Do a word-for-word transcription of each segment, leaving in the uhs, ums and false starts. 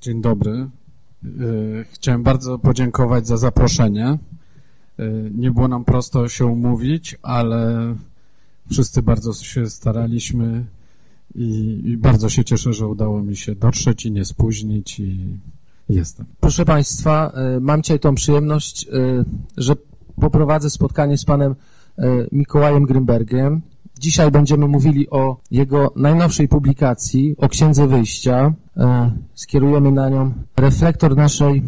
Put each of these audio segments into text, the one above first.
Dzień dobry. Chciałem bardzo podziękować za zaproszenie. Nie było nam prosto się umówić, ale wszyscy bardzo się staraliśmy i, i bardzo się cieszę, że udało mi się dotrzeć i nie spóźnić i jestem. Proszę Państwa, mam dzisiaj tą przyjemność, że poprowadzę spotkanie z panem Mikołajem Grünbergiem. Dzisiaj będziemy mówili o jego najnowszej publikacji, o Księdze Wyjścia. Skierujemy na nią reflektor naszej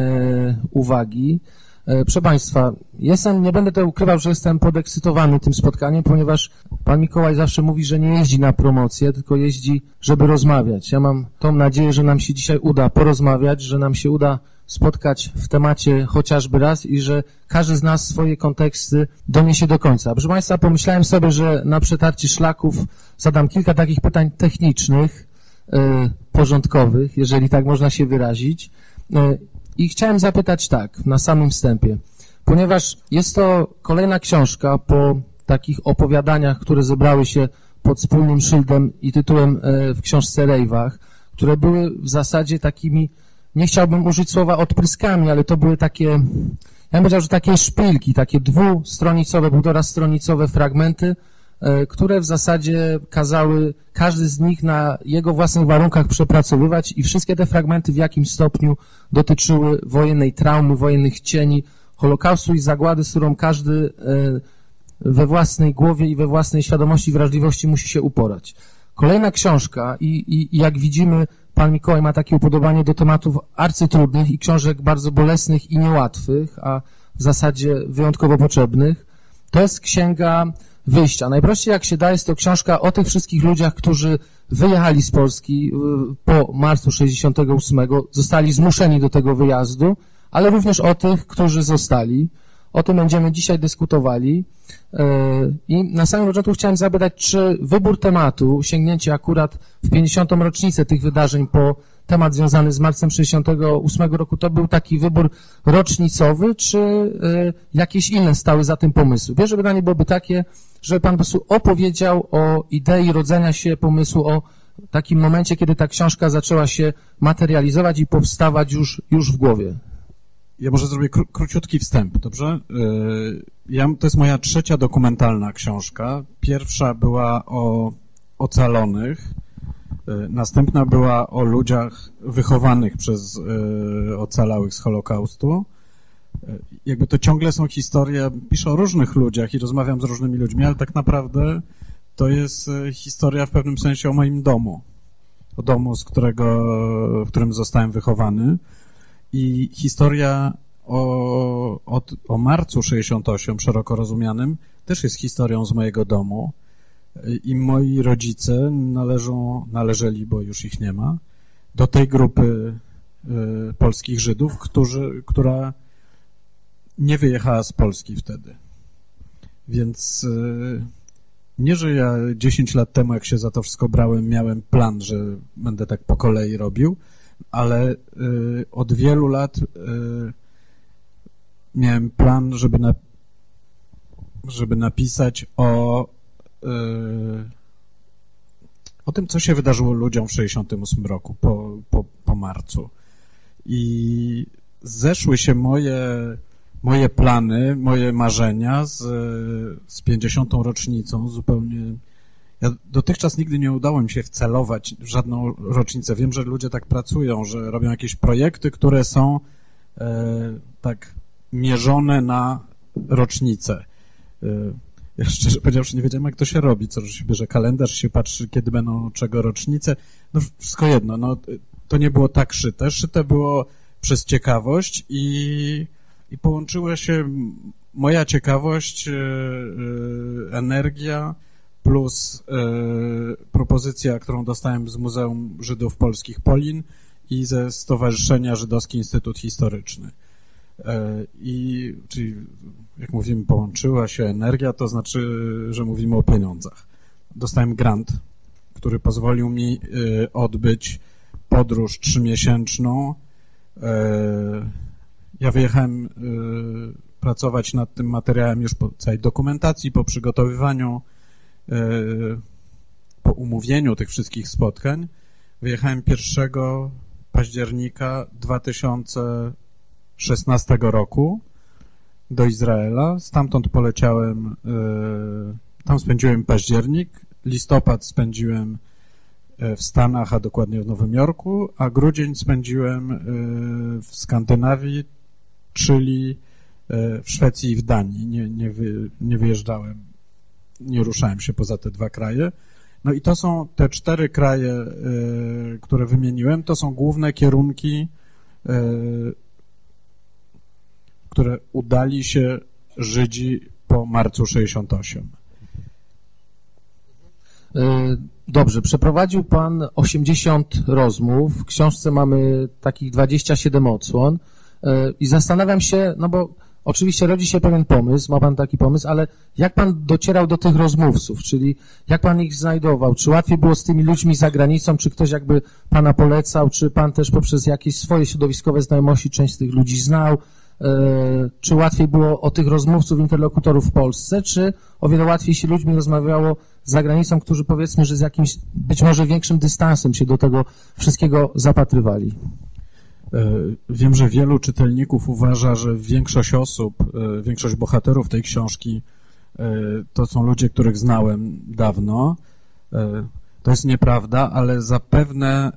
uwagi. Proszę Państwa, jestem, nie będę to ukrywał, że jestem podekscytowany tym spotkaniem, ponieważ pan Mikołaj zawsze mówi, że nie jeździ na promocję, tylko jeździ, żeby rozmawiać. Ja mam tą nadzieję, że nam się dzisiaj uda porozmawiać, że nam się uda spotkać w temacie chociażby raz i że każdy z nas swoje konteksty doniesie do końca. Proszę Państwa, pomyślałem sobie, że na przetarcie szlaków zadam kilka takich pytań technicznych, yy, porządkowych, jeżeli tak można się wyrazić. Yy, I chciałem zapytać tak, na samym wstępie, ponieważ jest to kolejna książka po takich opowiadaniach, które zebrały się pod wspólnym szyldem i tytułem w książce Rejwach, które były w zasadzie takimi, nie chciałbym użyć słowa odpryskami, ale to były takie, ja bym powiedział, że takie szpilki, takie dwustronicowe, półtora stronicowe fragmenty, które w zasadzie kazały każdy z nich na jego własnych warunkach przepracowywać i wszystkie te fragmenty w jakimś stopniu dotyczyły wojennej traumy, wojennych cieni, Holokaustu i zagłady, z którą każdy we własnej głowie i we własnej świadomości i wrażliwości musi się uporać. Kolejna książka i, i, i jak widzimy, pan Mikołaj ma takie upodobanie do tematów arcytrudnych i książek bardzo bolesnych i niełatwych, a w zasadzie wyjątkowo potrzebnych. To jest Księga Wyjścia. Najprościej jak się da, jest to książka o tych wszystkich ludziach, którzy wyjechali z Polski po marcu sześćdziesiątego ósmego, zostali zmuszeni do tego wyjazdu, ale również o tych, którzy zostali. O tym będziemy dzisiaj dyskutowali. I na samym początku chciałem zapytać, czy wybór tematu, sięgnięcie akurat w pięćdziesiątą rocznicę tych wydarzeń po temat związany z marcem sześćdziesiątego ósmego roku, to był taki wybór rocznicowy, czy jakieś inne stały za tym pomysły? Pierwsze pytanie byłoby takie, żeby pan po prostu opowiedział o idei rodzenia się pomysłu, o takim momencie, kiedy ta książka zaczęła się materializować i powstawać już, już w głowie. Ja może zrobię kró króciutki wstęp, dobrze? Ja, to jest moja trzecia dokumentalna książka. Pierwsza była o ocalonych, następna była o ludziach wychowanych przez ocalałych z Holokaustu. Jakby to ciągle są historie, piszę o różnych ludziach i rozmawiam z różnymi ludźmi, ale tak naprawdę to jest historia w pewnym sensie o moim domu. O domu, z którego, w którym zostałem wychowany. I historia o, o, o marcu sześćdziesiątym ósmym, szeroko rozumianym, też jest historią z mojego domu. I moi rodzice należą, należeli, bo już ich nie ma, do tej grupy y, polskich Żydów, którzy, która nie wyjechała z Polski wtedy. Więc y, nie, że ja dziesięć lat temu, jak się za to wszystko brałem, miałem plan, że będę tak po kolei robił, ale y, od wielu lat y, miałem plan, żeby, na, żeby napisać o, y, o tym, co się wydarzyło ludziom w sześćdziesiątym ósmym roku, po, po, po marcu. I zeszły się moje, moje plany, moje marzenia z, z pięćdziesiątą rocznicą zupełnie. Ja dotychczas nigdy nie udało mi się wcelować w żadną rocznicę. Wiem, że ludzie tak pracują, że robią jakieś projekty, które są e, tak mierzone na rocznicę. E, ja szczerze powiedziawszy nie wiedziałem, jak to się robi, co się bierze kalendarz, się patrzy, kiedy będą czego rocznice. No wszystko jedno, no to nie było tak szyte. Szyte było przez ciekawość i, i połączyła się moja ciekawość, e, e, energia, plus y, propozycja, którą dostałem z Muzeum Żydów Polskich Polin i ze Stowarzyszenia Żydowski Instytut Historyczny. Y, I, czyli, jak mówimy, połączyła się energia, to znaczy, że mówimy o pieniądzach. Dostałem grant, który pozwolił mi y, odbyć podróż trzymiesięczną. Y, ja wyjechałem y, pracować nad tym materiałem już po całej dokumentacji, po przygotowywaniu, po umówieniu tych wszystkich spotkań. Wyjechałem pierwszego października dwa tysiące szesnastego roku do Izraela. Stamtąd poleciałem, tam spędziłem październik, listopad spędziłem w Stanach, a dokładnie w Nowym Jorku, a grudzień spędziłem w Skandynawii, czyli w Szwecji i w Danii. Nie, nie, wy, nie wyjeżdżałem, nie ruszałem się poza te dwa kraje. No i to są te cztery kraje, które wymieniłem, to są główne kierunki, które udali się Żydzi po marcu sześćdziesiątym ósmym. Dobrze, przeprowadził Pan osiemdziesiąt rozmów, w książce mamy takich dwadzieścia siedem odsłon i zastanawiam się, no bo oczywiście rodzi się pewien pomysł, ma Pan taki pomysł, ale jak Pan docierał do tych rozmówców, czyli jak Pan ich znajdował? Czy łatwiej było z tymi ludźmi za granicą, czy ktoś jakby Pana polecał, czy Pan też poprzez jakieś swoje środowiskowe znajomości część z tych ludzi znał? Czy łatwiej było o tych rozmówców, interlokutorów w Polsce, czy o wiele łatwiej się ludźmi rozmawiało za granicą, którzy powiedzmy, że z jakimś być może większym dystansem się do tego wszystkiego zapatrywali? Wiem, że wielu czytelników uważa, że większość osób, większość bohaterów tej książki to są ludzie, których znałem dawno. To jest nieprawda, ale zapewne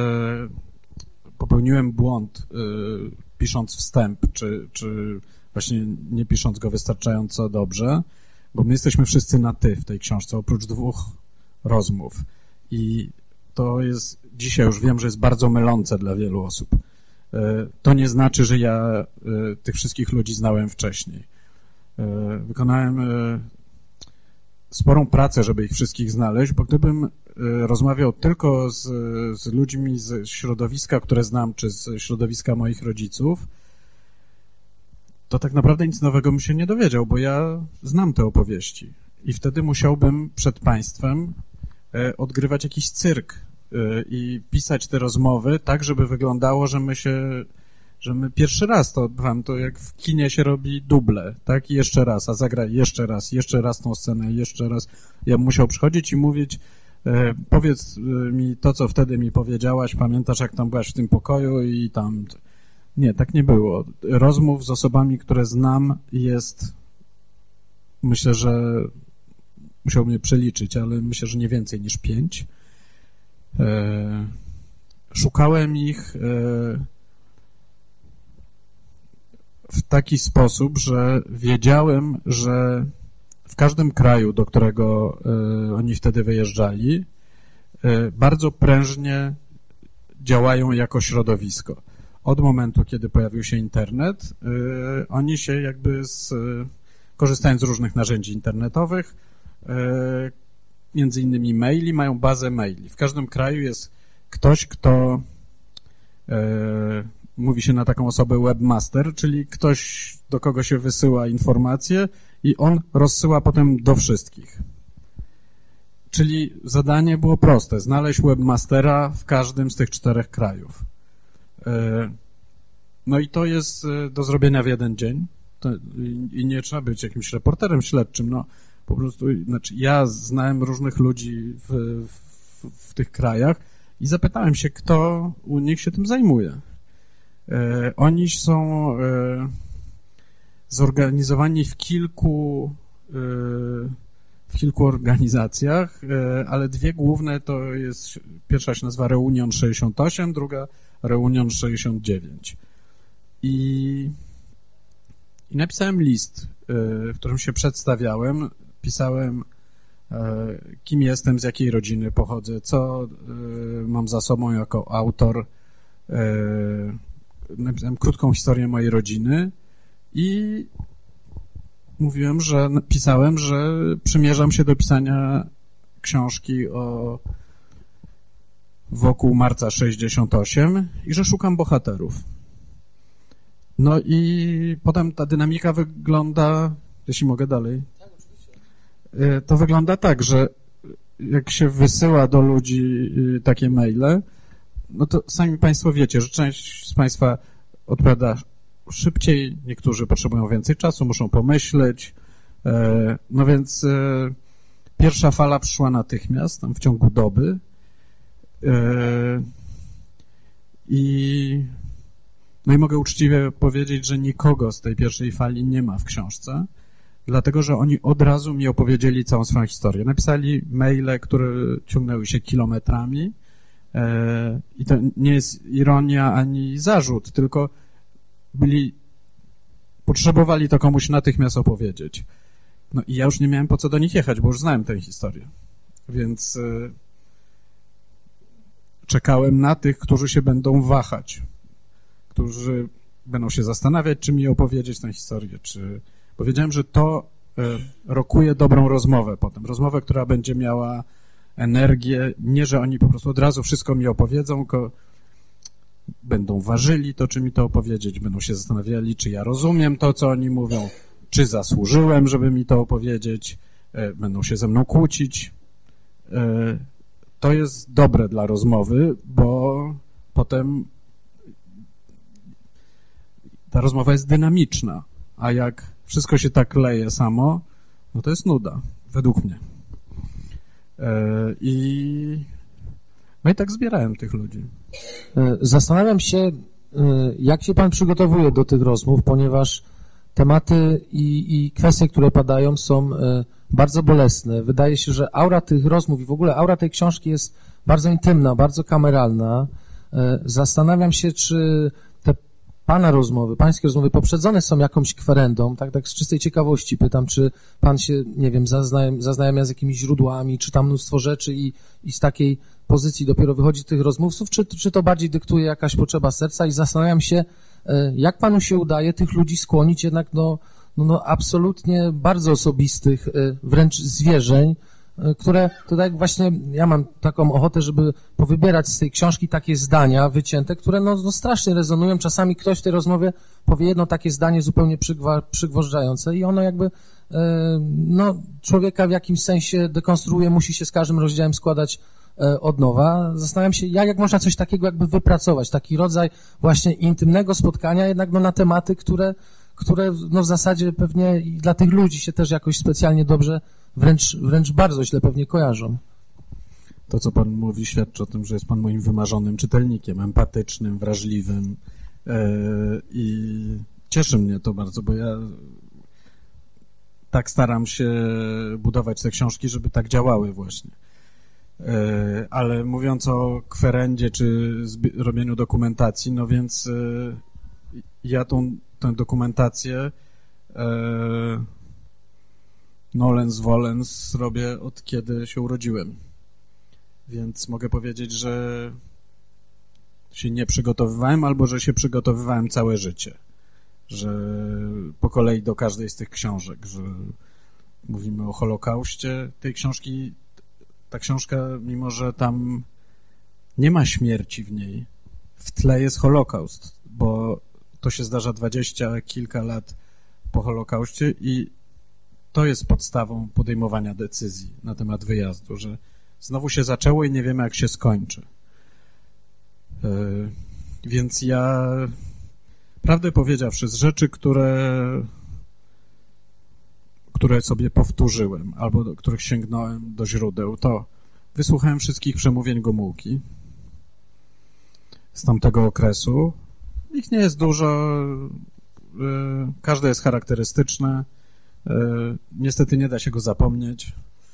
popełniłem błąd, pisząc wstęp, czy, czy właśnie nie pisząc go wystarczająco dobrze, bo my jesteśmy wszyscy na ty w tej książce, oprócz dwóch rozmów. I to jest, dzisiaj już wiem, że jest bardzo mylące dla wielu osób. To nie znaczy, że ja tych wszystkich ludzi znałem wcześniej. Wykonałem sporą pracę, żeby ich wszystkich znaleźć, bo gdybym rozmawiał tylko z, z ludźmi z środowiska, które znam, czy z środowiska moich rodziców, to tak naprawdę nic nowego bym się nie dowiedział, bo ja znam te opowieści. I wtedy musiałbym przed państwem odgrywać jakiś cyrk i pisać te rozmowy tak, żeby wyglądało, że my się, że my pierwszy raz to odbywamy, to jak w kinie się robi duble, tak? I jeszcze raz, a zagraj jeszcze raz, jeszcze raz tą scenę, jeszcze raz. Ja bym musiał przychodzić i mówić, e, powiedz mi to, co wtedy mi powiedziałaś, pamiętasz, jak tam byłaś w tym pokoju i tam... Nie, tak nie było. Rozmów z osobami, które znam, jest, myślę, że musiałbym je przeliczyć, ale myślę, że nie więcej niż pięć. E, szukałem ich e, w taki sposób, że wiedziałem, że w każdym kraju, do którego e, oni wtedy wyjeżdżali, e, bardzo prężnie działają jako środowisko. Od momentu, kiedy pojawił się internet, e, oni się jakby, z, korzystając z różnych narzędzi internetowych, e, między innymi maili, mają bazę maili. W każdym kraju jest ktoś, kto e, mówi się na taką osobę webmaster, czyli ktoś, do kogo się wysyła informacje i on rozsyła potem do wszystkich. Czyli zadanie było proste, znaleźć webmastera w każdym z tych czterech krajów. E, no i to jest do zrobienia w jeden dzień. To, i, i nie trzeba być jakimś reporterem śledczym, no po prostu, znaczy ja znałem różnych ludzi w, w, w tych krajach i zapytałem się, kto u nich się tym zajmuje. E, oni są e, zorganizowani w kilku, e, w kilku organizacjach, e, ale dwie główne to jest, pierwsza się nazywa Reunion sześćdziesiąt osiem, druga Reunion sześćdziesiąt dziewięć. I, i napisałem list, e, w którym się przedstawiałem. Pisałem, kim jestem, z jakiej rodziny pochodzę, co mam za sobą jako autor. Napisałem krótką historię mojej rodziny i mówiłem, że pisałem, że przymierzam się do pisania książki o wokół marca sześćdziesiątego ósmego i że szukam bohaterów. No i potem ta dynamika wygląda, jeśli mogę dalej, to wygląda tak, że jak się wysyła do ludzi takie maile, no to sami Państwo wiecie, że część z Państwa odpowiada szybciej, niektórzy potrzebują więcej czasu, muszą pomyśleć, no więc pierwsza fala przyszła natychmiast, tam w ciągu doby I, no i mogę uczciwie powiedzieć, że nikogo z tej pierwszej fali nie ma w książce, dlatego że oni od razu mi opowiedzieli całą swoją historię. Napisali maile, które ciągnęły się kilometrami e, i to nie jest ironia ani zarzut, tylko byli, potrzebowali to komuś natychmiast opowiedzieć. No i ja już nie miałem po co do nich jechać, bo już znałem tę historię. Więc e, czekałem na tych, którzy się będą wahać, którzy będą się zastanawiać, czy mi opowiedzieć tę historię, czy... Powiedziałem, że to e, rokuje dobrą rozmowę potem. Rozmowę, która będzie miała energię. Nie, że oni po prostu od razu wszystko mi opowiedzą, tylko będą ważyli to, czy mi to opowiedzieć. Będą się zastanawiali, czy ja rozumiem to, co oni mówią, czy zasłużyłem, żeby mi to opowiedzieć. E, będą się ze mną kłócić. E, to jest dobre dla rozmowy, bo potem ta rozmowa jest dynamiczna. A jak wszystko się tak leje samo, no to jest nuda, według mnie. I no i tak zbierałem tych ludzi. Zastanawiam się, jak się pan przygotowuje do tych rozmów, ponieważ tematy i, i kwestie, które padają, są bardzo bolesne. Wydaje się, że aura tych rozmów i w ogóle aura tej książki jest bardzo intymna, bardzo kameralna. Zastanawiam się, czy te pana rozmowy, pańskie rozmowy poprzedzone są jakąś kwerendą, tak, tak z czystej ciekawości pytam, czy pan się, nie wiem, zaznajem, zaznajomia z jakimiś źródłami, czyta mnóstwo rzeczy i, i z takiej pozycji dopiero wychodzi tych rozmówców, czy, czy to bardziej dyktuje jakaś potrzeba serca i zastanawiam się, jak panu się udaje tych ludzi skłonić jednak do no, no, absolutnie bardzo osobistych, wręcz zwierzeń, które to tak właśnie, ja mam taką ochotę, żeby powybierać z tej książki takie zdania wycięte, które no, no strasznie rezonują. Czasami ktoś w tej rozmowie powie jedno takie zdanie zupełnie przygwa, przygwożdżające i ono jakby no, człowieka w jakimś sensie dekonstruuje, musi się z każdym rozdziałem składać od nowa. Zastanawiam się, jak, jak można coś takiego jakby wypracować, taki rodzaj właśnie intymnego spotkania jednak no, na tematy, które, które no, w zasadzie pewnie i dla tych ludzi się też jakoś specjalnie dobrze, wręcz, wręcz bardzo źle pewnie kojarzą. To, co pan mówi, świadczy o tym, że jest pan moim wymarzonym czytelnikiem, empatycznym, wrażliwym yy, i cieszy mnie to bardzo, bo ja tak staram się budować te książki, żeby tak działały właśnie. Ale mówiąc o kwerendzie czy robieniu dokumentacji, no więc ja tą, tę dokumentację nolens volens robię od kiedy się urodziłem. Więc mogę powiedzieć, że się nie przygotowywałem albo że się przygotowywałem całe życie. Że po kolei do każdej z tych książek, że mówimy o Holokauście, tej książki ta książka, mimo że tam nie ma śmierci w niej, w tle jest Holokaust, bo to się zdarza dwadzieścia kilka lat po Holokauście i to jest podstawą podejmowania decyzji na temat wyjazdu, że znowu się zaczęło i nie wiemy, jak się skończy. Yy, więc ja, prawdę powiedziawszy, z rzeczy, które które sobie powtórzyłem, albo do których sięgnąłem do źródeł, to wysłuchałem wszystkich przemówień Gomułki z tamtego okresu. Ich nie jest dużo, każde jest charakterystyczne, niestety nie da się go zapomnieć.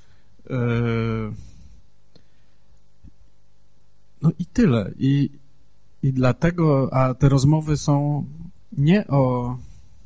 No i tyle. I, i dlatego, a te rozmowy są nie o...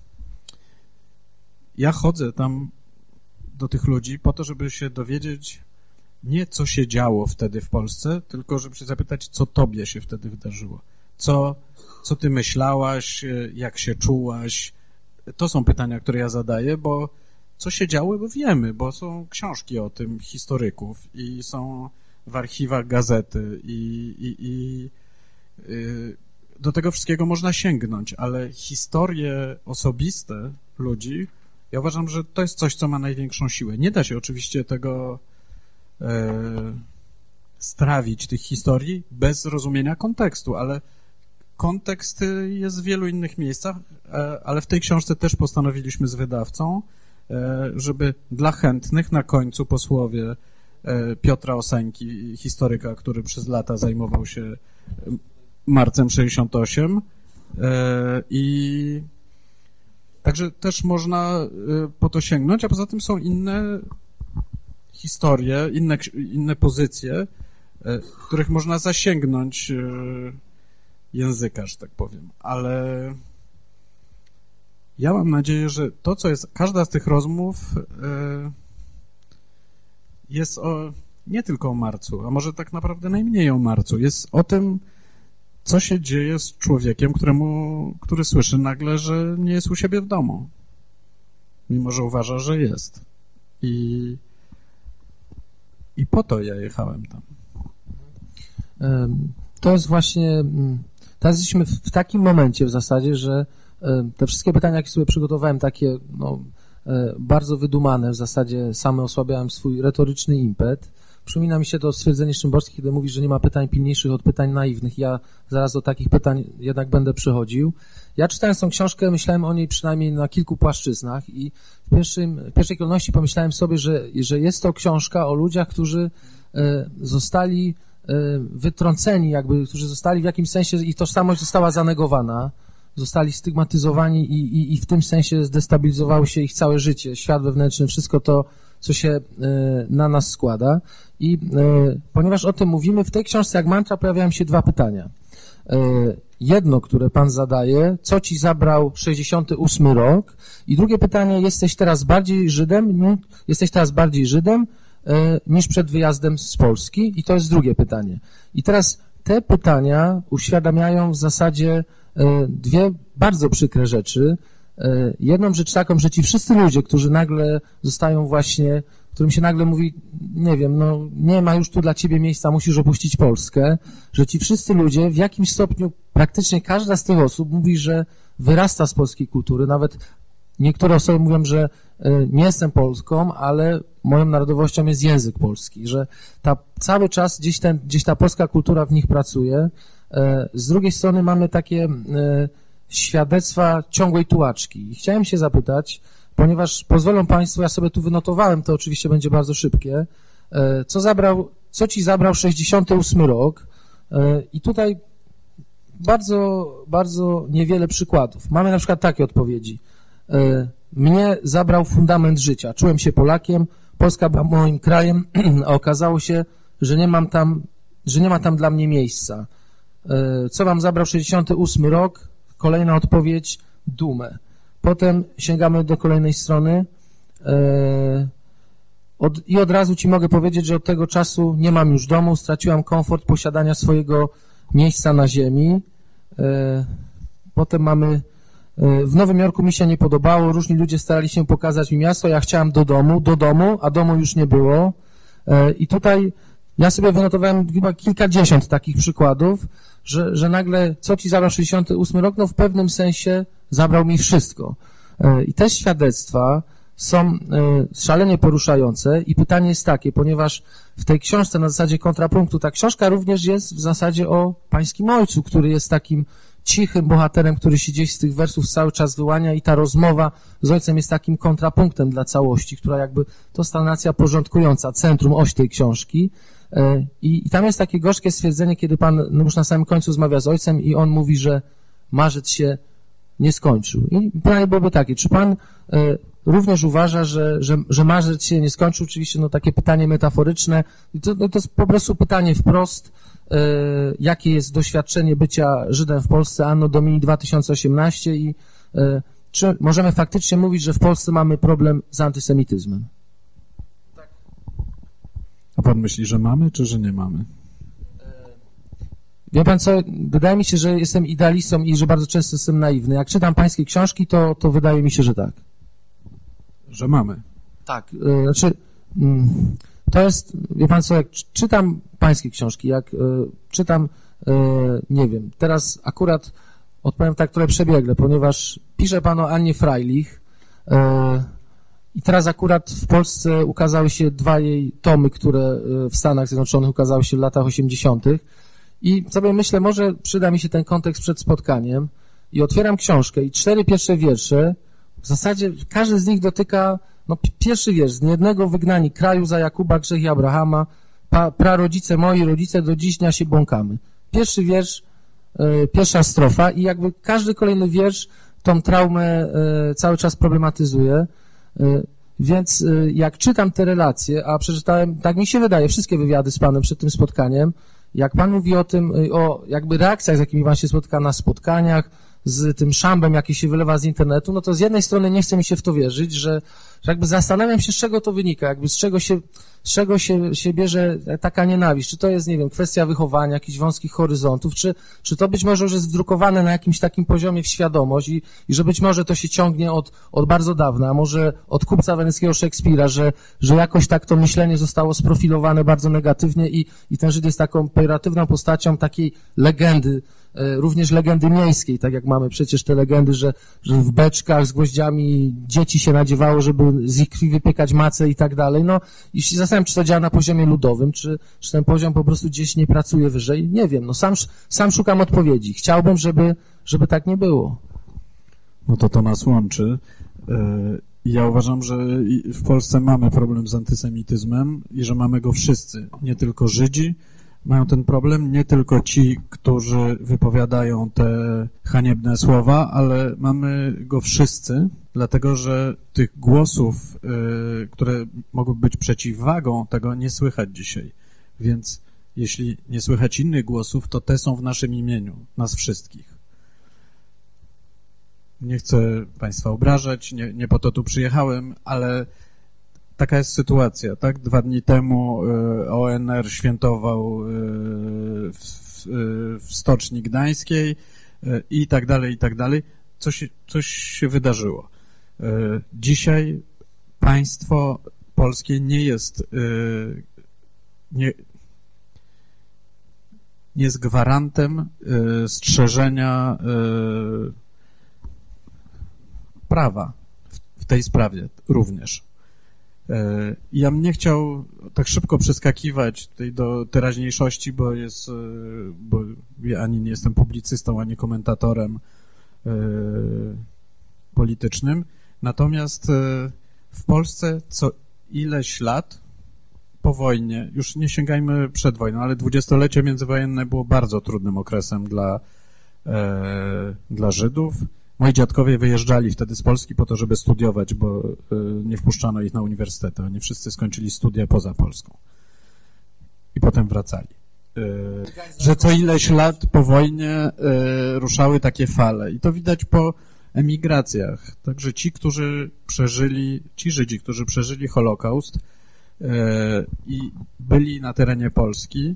Ja chodzę tam do tych ludzi po to, żeby się dowiedzieć nie co się działo wtedy w Polsce, tylko żeby się zapytać, co tobie się wtedy wydarzyło. Co, co ty myślałaś, jak się czułaś. To są pytania, które ja zadaję, bo co się działo, bo wiemy, bo są książki o tym historyków i są w archiwach gazety i, i, i y, do tego wszystkiego można sięgnąć, ale historie osobiste ludzi, ja uważam, że to jest coś, co ma największą siłę. Nie da się oczywiście tego e, strawić, tych historii, bez rozumienia kontekstu, ale kontekst jest w wielu innych miejscach, e, ale w tej książce też postanowiliśmy z wydawcą, e, żeby dla chętnych na końcu posłowie e, Piotra Oseńki, historyka, który przez lata zajmował się marcem sześćdziesiątym ósmym i także też można po to sięgnąć, a poza tym są inne historie, inne, inne pozycje, w których można zasięgnąć języka, że tak powiem, ale ja mam nadzieję, że to, co jest, każda z tych rozmów jest o, nie tylko o marcu, a może tak naprawdę najmniej o marcu, jest o tym, co się dzieje z człowiekiem, któremu, który słyszy nagle, że nie jest u siebie w domu, mimo że uważa, że jest. I, i po to ja jechałem tam. To jest właśnie, teraz jesteśmy w takim momencie w zasadzie, że te wszystkie pytania, jakie sobie przygotowałem, takie no, bardzo wydumane, w zasadzie same osłabiałem swój retoryczny impet. Przypomina mi się to stwierdzenie Szymborskich, kiedy mówi, że nie ma pytań pilniejszych od pytań naiwnych. Ja zaraz do takich pytań jednak będę przychodził. Ja czytając tą książkę, myślałem o niej przynajmniej na kilku płaszczyznach i w, pierwszym, w pierwszej kolejności pomyślałem sobie, że, że jest to książka o ludziach, którzy zostali wytrąceni, jakby, którzy zostali w jakimś sensie, ich tożsamość została zanegowana, zostali stygmatyzowani i, i, i w tym sensie zdestabilizowało się ich całe życie, świat wewnętrzny, wszystko to, co się na nas składa. I ponieważ o tym mówimy, w tej książce jak mantra pojawiają się dwa pytania. Jedno, które pan zadaje, co ci zabrał sześćdziesiąty ósmy rok? I drugie pytanie, jesteś teraz bardziej Żydem, jesteś teraz bardziej Żydem niż przed wyjazdem z Polski? I to jest drugie pytanie. I teraz te pytania uświadamiają w zasadzie dwie bardzo przykre rzeczy. Jedną rzecz taką, że ci wszyscy ludzie, którzy nagle zostają właśnie, którym się nagle mówi, nie wiem, no nie ma już tu dla ciebie miejsca, musisz opuścić Polskę, że ci wszyscy ludzie w jakimś stopniu, praktycznie każda z tych osób mówi, że wyrasta z polskiej kultury, nawet niektóre osoby mówią, że nie jestem Polską, ale moją narodowością jest język polski, że ta, cały czas gdzieś, ten, gdzieś ta polska kultura w nich pracuje. Z drugiej strony mamy takie świadectwa ciągłej tułaczki. I chciałem się zapytać, ponieważ pozwolą Państwo, ja sobie tu wynotowałem, to oczywiście będzie bardzo szybkie, co zabrał, co ci zabrał sześćdziesiąty ósmy rok? I tutaj bardzo, bardzo niewiele przykładów. Mamy na przykład takie odpowiedzi. Mnie zabrał fundament życia. Czułem się Polakiem, Polska była moim krajem, a okazało się, że nie mam tam, że nie ma tam dla mnie miejsca. Co wam zabrał sześćdziesiąty ósmy rok? Kolejna odpowiedź, dumę. Potem sięgamy do kolejnej strony od, i od razu ci mogę powiedzieć, że od tego czasu nie mam już domu, straciłam komfort posiadania swojego miejsca na ziemi. Potem mamy w Nowym Jorku mi się nie podobało, różni ludzie starali się pokazać mi miasto, ja chciałem do domu, do domu, a domu już nie było. I tutaj ja sobie wynotowałem chyba kilkadziesiąt takich przykładów, że, że nagle co ci zabrał sześćdziesiąty ósmy rok, no w pewnym sensie zabrał mi wszystko. I te świadectwa są szalenie poruszające i pytanie jest takie, ponieważ w tej książce na zasadzie kontrapunktu, ta książka również jest w zasadzie o pańskim ojcu, który jest takim cichym bohaterem, który się gdzieś z tych wersów cały czas wyłania i ta rozmowa z ojcem jest takim kontrapunktem dla całości, która jakby to jest ta narracja porządkująca, centrum, oś tej książki. I, i tam jest takie gorzkie stwierdzenie, kiedy pan no już na samym końcu rozmawia z ojcem i on mówi, że marzec się nie skończył. I pytanie byłoby takie, czy pan również uważa, że, że, że marzec się nie skończył? Oczywiście no takie pytanie metaforyczne. I to, no, to jest po prostu pytanie wprost, jakie jest doświadczenie bycia Żydem w Polsce anno Domini dwa tysiące osiemnaście i czy możemy faktycznie mówić, że w Polsce mamy problem z antysemityzmem? A pan myśli, że mamy, czy że nie mamy? Wie pan co, wydaje mi się, że jestem idealistą i że bardzo często jestem naiwny. Jak czytam pańskie książki, to, to wydaje mi się, że tak. Że mamy. Tak, znaczy to jest, wie pan co, jak czytam pańskie książki, jak czytam, nie wiem, teraz akurat odpowiem tak trochę przebiegle, ponieważ pisze pan o Annie Freilich i teraz akurat w Polsce ukazały się dwa jej tomy, które w Stanach Zjednoczonych ukazały się w latach osiemdziesiątych i sobie myślę, może przyda mi się ten kontekst przed spotkaniem i otwieram książkę i cztery pierwsze wiersze, w zasadzie każdy z nich dotyka, no pierwszy wiersz, z niejednego wygnani kraju za Jakuba, grzech i Abrahama, pa, prarodzice moi, rodzice do dziś dnia się błąkamy. Pierwszy wiersz pierwsza strofa i jakby każdy kolejny wiersz tą traumę cały czas problematyzuje, więc jak czytam te relacje, a przeczytałem, tak mi się wydaje, wszystkie wywiady z panem przed tym spotkaniem, jak pan mówi o tym, o jakby reakcjach, z jakimi pan się spotyka na spotkaniach, z tym szambem, jaki się wylewa z internetu, no to z jednej strony nie chce mi się w to wierzyć, że, że jakby zastanawiam się, z czego to wynika, jakby z czego się, z czego się, się bierze taka nienawiść. Czy to jest, nie wiem, kwestia wychowania, jakichś wąskich horyzontów, czy, czy to być może już jest wdrukowane na jakimś takim poziomie w świadomość i, i że być może to się ciągnie od, od bardzo dawna, a może od kupca weneckiego Szekspira, że, że jakoś tak to myślenie zostało sprofilowane bardzo negatywnie i, i ten Żyd jest taką pejoratywną postacią takiej legendy, również legendy miejskiej, tak jak mamy przecież te legendy, że, że w beczkach z gwoździami dzieci się nadziewało, żeby z ich krwi wypiekać macę i tak dalej. No i się zastanawiam, czy to działa na poziomie ludowym, czy, czy ten poziom po prostu gdzieś nie pracuje wyżej. Nie wiem, no sam, sam szukam odpowiedzi. Chciałbym, żeby, żeby tak nie było. No to to nas łączy. Ja uważam, że w Polsce mamy problem z antysemityzmem i że mamy go wszyscy, nie tylko Żydzi mają ten problem, nie tylko ci, którzy wypowiadają te haniebne słowa, ale mamy go wszyscy, dlatego że tych głosów, y, które mogą być przeciwwagą, tego nie słychać dzisiaj. Więc jeśli nie słychać innych głosów, to te są w naszym imieniu, nas wszystkich. Nie chcę państwa obrażać, nie, nie po to tu przyjechałem, ale taka jest sytuacja, tak? Dwa dni temu y, O N R świętował y, w, y, w Stoczni Gdańskiej y, i tak dalej, i tak dalej. Coś, coś się wydarzyło. Y, dzisiaj państwo polskie nie jest y, nie, nie jest gwarantem y, strzeżenia y, prawa w, w tej sprawie również. Ja bym nie chciał tak szybko przeskakiwać tutaj do teraźniejszości, bo jest, bo ja ani nie jestem publicystą, ani komentatorem politycznym. Natomiast w Polsce co ileś lat po wojnie, już nie sięgajmy przed wojną, ale dwudziestolecie międzywojenne było bardzo trudnym okresem dla, dla Żydów. Moi dziadkowie wyjeżdżali wtedy z Polski po to, żeby studiować, bo nie wpuszczano ich na uniwersytety. Oni wszyscy skończyli studia poza Polską. I potem wracali. Że co ileś lat po wojnie ruszały takie fale. I to widać po emigracjach. Także ci, którzy przeżyli, ci Żydzi, którzy przeżyli Holokaust i byli na terenie Polski,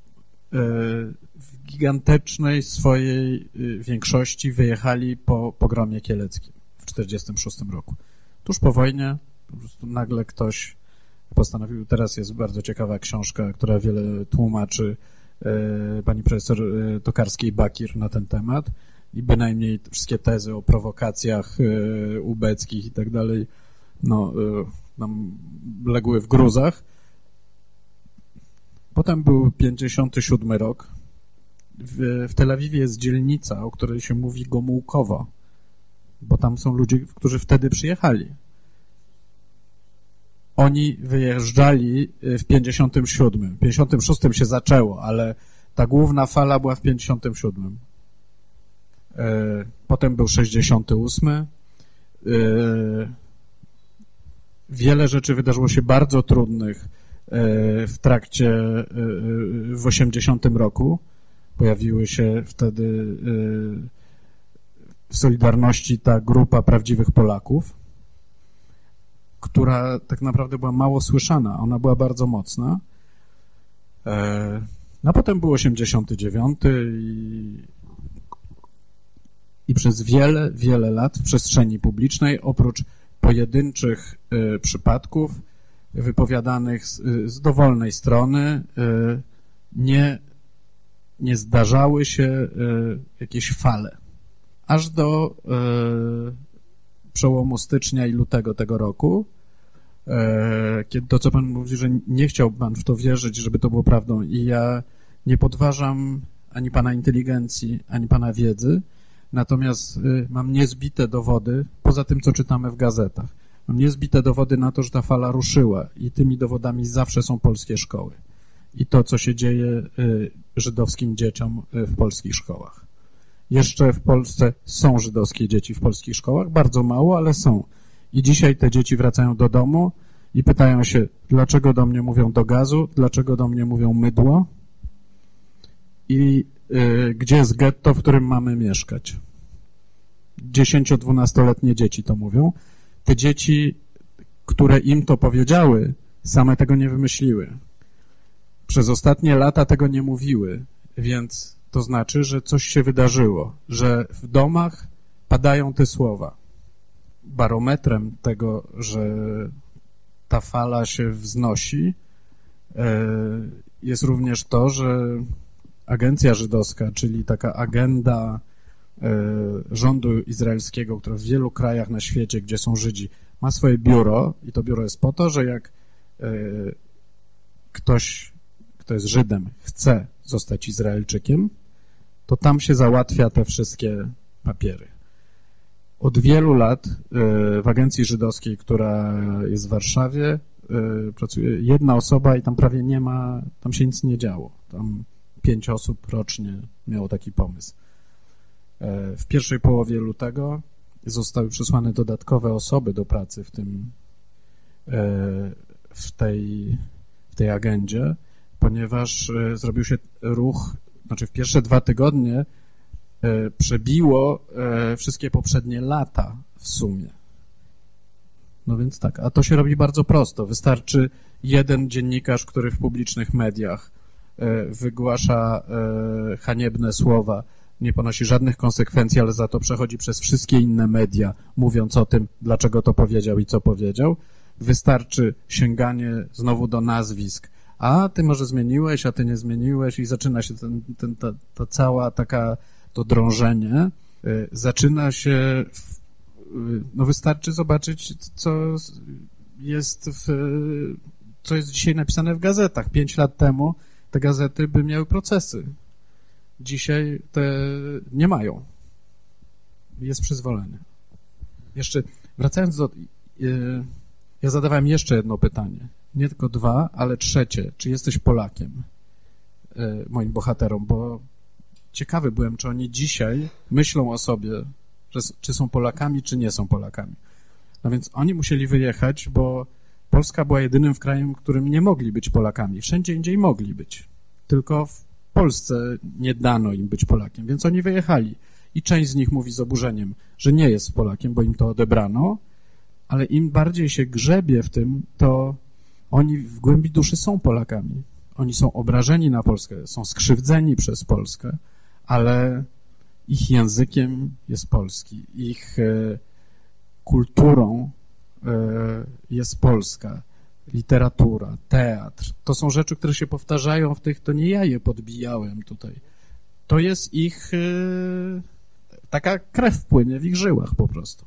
w gigantycznej swojej większości wyjechali po pogromie kieleckim w czterdziestym szóstym roku. Tuż po wojnie po prostu nagle ktoś postanowił, teraz jest bardzo ciekawa książka, która wiele tłumaczy pani profesor Tokarskiej-Bakir na ten temat i bynajmniej wszystkie tezy o prowokacjach ubeckich i tak dalej, no, nam legły w gruzach. Potem był pięćdziesiąty siódmy rok. W, w Tel Awiwie jest dzielnica, o której się mówi Gomułkowo, bo tam są ludzie, którzy wtedy przyjechali. Oni wyjeżdżali w pięćdziesiątym siódmym. W pięćdziesiątym szóstym się zaczęło, ale ta główna fala była w pięćdziesiątym siódmym. Potem był sześćdziesiąty ósmy. Wiele rzeczy wydarzyło się bardzo trudnych w trakcie, w osiemdziesiątym roku. Pojawiły się wtedy w Solidarności ta grupa prawdziwych Polaków, która tak naprawdę była mało słyszana. Ona była bardzo mocna. A potem był osiemdziesiąty dziewiąty i, i przez wiele, wiele lat w przestrzeni publicznej, oprócz pojedynczych przypadków wypowiadanych z, z dowolnej strony, nie, nie zdarzały się jakieś fale. Aż do przełomu stycznia i lutego tego roku, kiedy to, co pan mówi, że nie chciał pan w to wierzyć, żeby to było prawdą, i ja nie podważam ani pana inteligencji, ani pana wiedzy, natomiast mam niezbite dowody, poza tym, co czytamy w gazetach, mam niezbite dowody na to, że ta fala ruszyła i tymi dowodami zawsze są polskie szkoły. i to, co się dzieje żydowskim dzieciom w polskich szkołach. Jeszcze w Polsce są żydowskie dzieci w polskich szkołach, bardzo mało, ale są. I dzisiaj te dzieci wracają do domu i pytają się, dlaczego do mnie mówią do gazu, dlaczego do mnie mówią mydło i y, gdzie jest getto, w którym mamy mieszkać. dziesięcio-dwunastoletnie dzieci to mówią. Te dzieci, które im to powiedziały, same tego nie wymyśliły. Przez ostatnie lata tego nie mówiły, więc to znaczy, że coś się wydarzyło, że w domach padają te słowa. Barometrem tego, że ta fala się wznosi, jest również to, że agencja żydowska, czyli taka agenda rządu izraelskiego, która w wielu krajach na świecie, gdzie są Żydzi, ma swoje biuro i to biuro jest po to, że jak ktoś, kto jest Żydem, chce zostać Izraelczykiem, to tam się załatwia te wszystkie papiery. Od wielu lat w agencji żydowskiej, która jest w Warszawie, pracuje jedna osoba i tam prawie nie ma, tam się nic nie działo. Tam pięć osób rocznie miało taki pomysł. W pierwszej połowie lutego zostały przysłane dodatkowe osoby do pracy w tym, w tej, w tej agendzie, ponieważ zrobił się ruch, znaczy w pierwsze dwa tygodnie przebiło wszystkie poprzednie lata w sumie. No więc tak, a to się robi bardzo prosto. Wystarczy jeden dziennikarz, który w publicznych mediach wygłasza haniebne słowa, nie ponosi żadnych konsekwencji, ale za to przechodzi przez wszystkie inne media, mówiąc o tym, dlaczego to powiedział i co powiedział. Wystarczy sięganie znowu do nazwisk. A ty może zmieniłeś, a ty nie zmieniłeś i zaczyna się ten, ten, ta, ta cała taka, to drążenie. Zaczyna się, w, no wystarczy zobaczyć, co jest w, co jest dzisiaj napisane w gazetach. Pięć lat temu te gazety by miały procesy. Dzisiaj te nie mają. Jest przyzwolenie. Jeszcze wracając do... Ja zadawałem jeszcze jedno pytanie. Nie tylko dwa, ale trzecie. Czy jesteś Polakiem? Moim bohaterom, bo ciekawy byłem, czy oni dzisiaj myślą o sobie, że, czy są Polakami, czy nie są Polakami. No więc oni musieli wyjechać, bo Polska była jedynym krajem, w którym nie mogli być Polakami. Wszędzie indziej mogli być. Tylko w Polsce nie dano im być Polakiem, więc oni wyjechali. I część z nich mówi z oburzeniem, że nie jest Polakiem, bo im to odebrano, ale im bardziej się grzebie w tym, to oni w głębi duszy są Polakami. Oni są obrażeni na Polskę, są skrzywdzeni przez Polskę, ale ich językiem jest polski, ich e, kulturą e, jest polska. Literatura, teatr, to są rzeczy, które się powtarzają w tych, to nie ja je podbijałem tutaj. To jest ich, e, taka krew płynie w ich żyłach po prostu.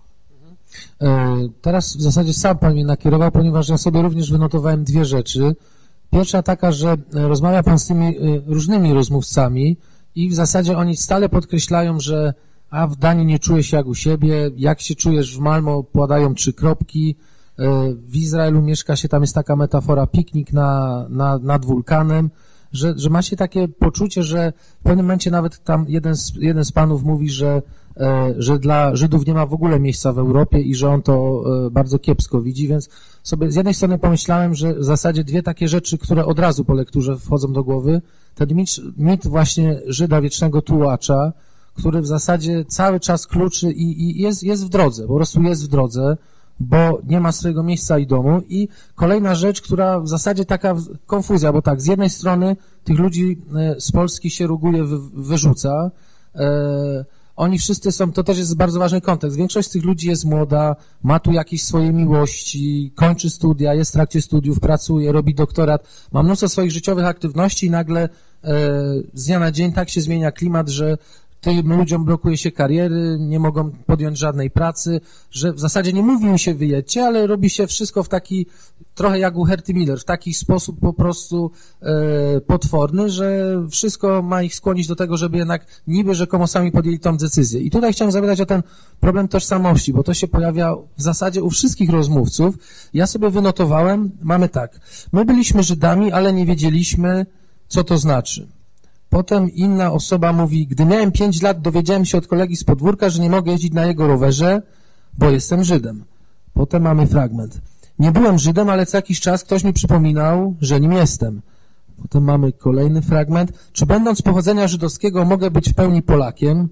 Teraz w zasadzie sam pan mnie nakierował, ponieważ ja sobie również wynotowałem dwie rzeczy. Pierwsza taka, że rozmawia pan z tymi różnymi rozmówcami i w zasadzie oni stale podkreślają, że a w Danii nie czuję się jak u siebie, jak się czujesz w Malmo, padają trzy kropki, w Izraelu mieszka się, tam jest taka metafora, piknik na, na, nad wulkanem, że, że ma się takie poczucie, że w pewnym momencie nawet tam jeden z, jeden z panów mówi, że, że dla Żydów nie ma w ogóle miejsca w Europie i że on to bardzo kiepsko widzi, więc sobie z jednej strony pomyślałem, że w zasadzie dwie takie rzeczy, które od razu po lekturze wchodzą do głowy, ten mit, mit właśnie Żyda wiecznego tułacza, który w zasadzie cały czas kluczy i, i jest, jest w drodze, po prostu jest w drodze, bo nie ma swojego miejsca i domu. I kolejna rzecz, która w zasadzie taka konfuzja, bo tak, z jednej strony tych ludzi z Polski się ruguje, wy, wyrzuca, e, oni wszyscy są, to też jest bardzo ważny kontekst, większość z tych ludzi jest młoda, ma tu jakieś swoje miłości, kończy studia, jest w trakcie studiów, pracuje, robi doktorat, ma mnóstwo swoich życiowych aktywności i nagle e, z dnia na dzień tak się zmienia klimat, że tym ludziom blokuje się kariery, nie mogą podjąć żadnej pracy, że w zasadzie nie mówi im się wyjedźcie, ale robi się wszystko w taki, trochę jak u Herty Miller, w taki sposób po prostu e, potworny, że wszystko ma ich skłonić do tego, żeby jednak niby rzekomo sami podjęli tą decyzję. I tutaj chciałem zapytać o ten problem tożsamości, bo to się pojawia w zasadzie u wszystkich rozmówców. Ja sobie wynotowałem, mamy tak, my byliśmy Żydami, ale nie wiedzieliśmy, co to znaczy. Potem inna osoba mówi, gdy miałem pięć lat, dowiedziałem się od kolegi z podwórka, że nie mogę jeździć na jego rowerze, bo jestem Żydem. Potem mamy fragment. Nie byłem Żydem, ale co jakiś czas ktoś mi przypominał, że nim jestem. Potem mamy kolejny fragment. Czy będąc pochodzenia żydowskiego mogę być w pełni Polakiem?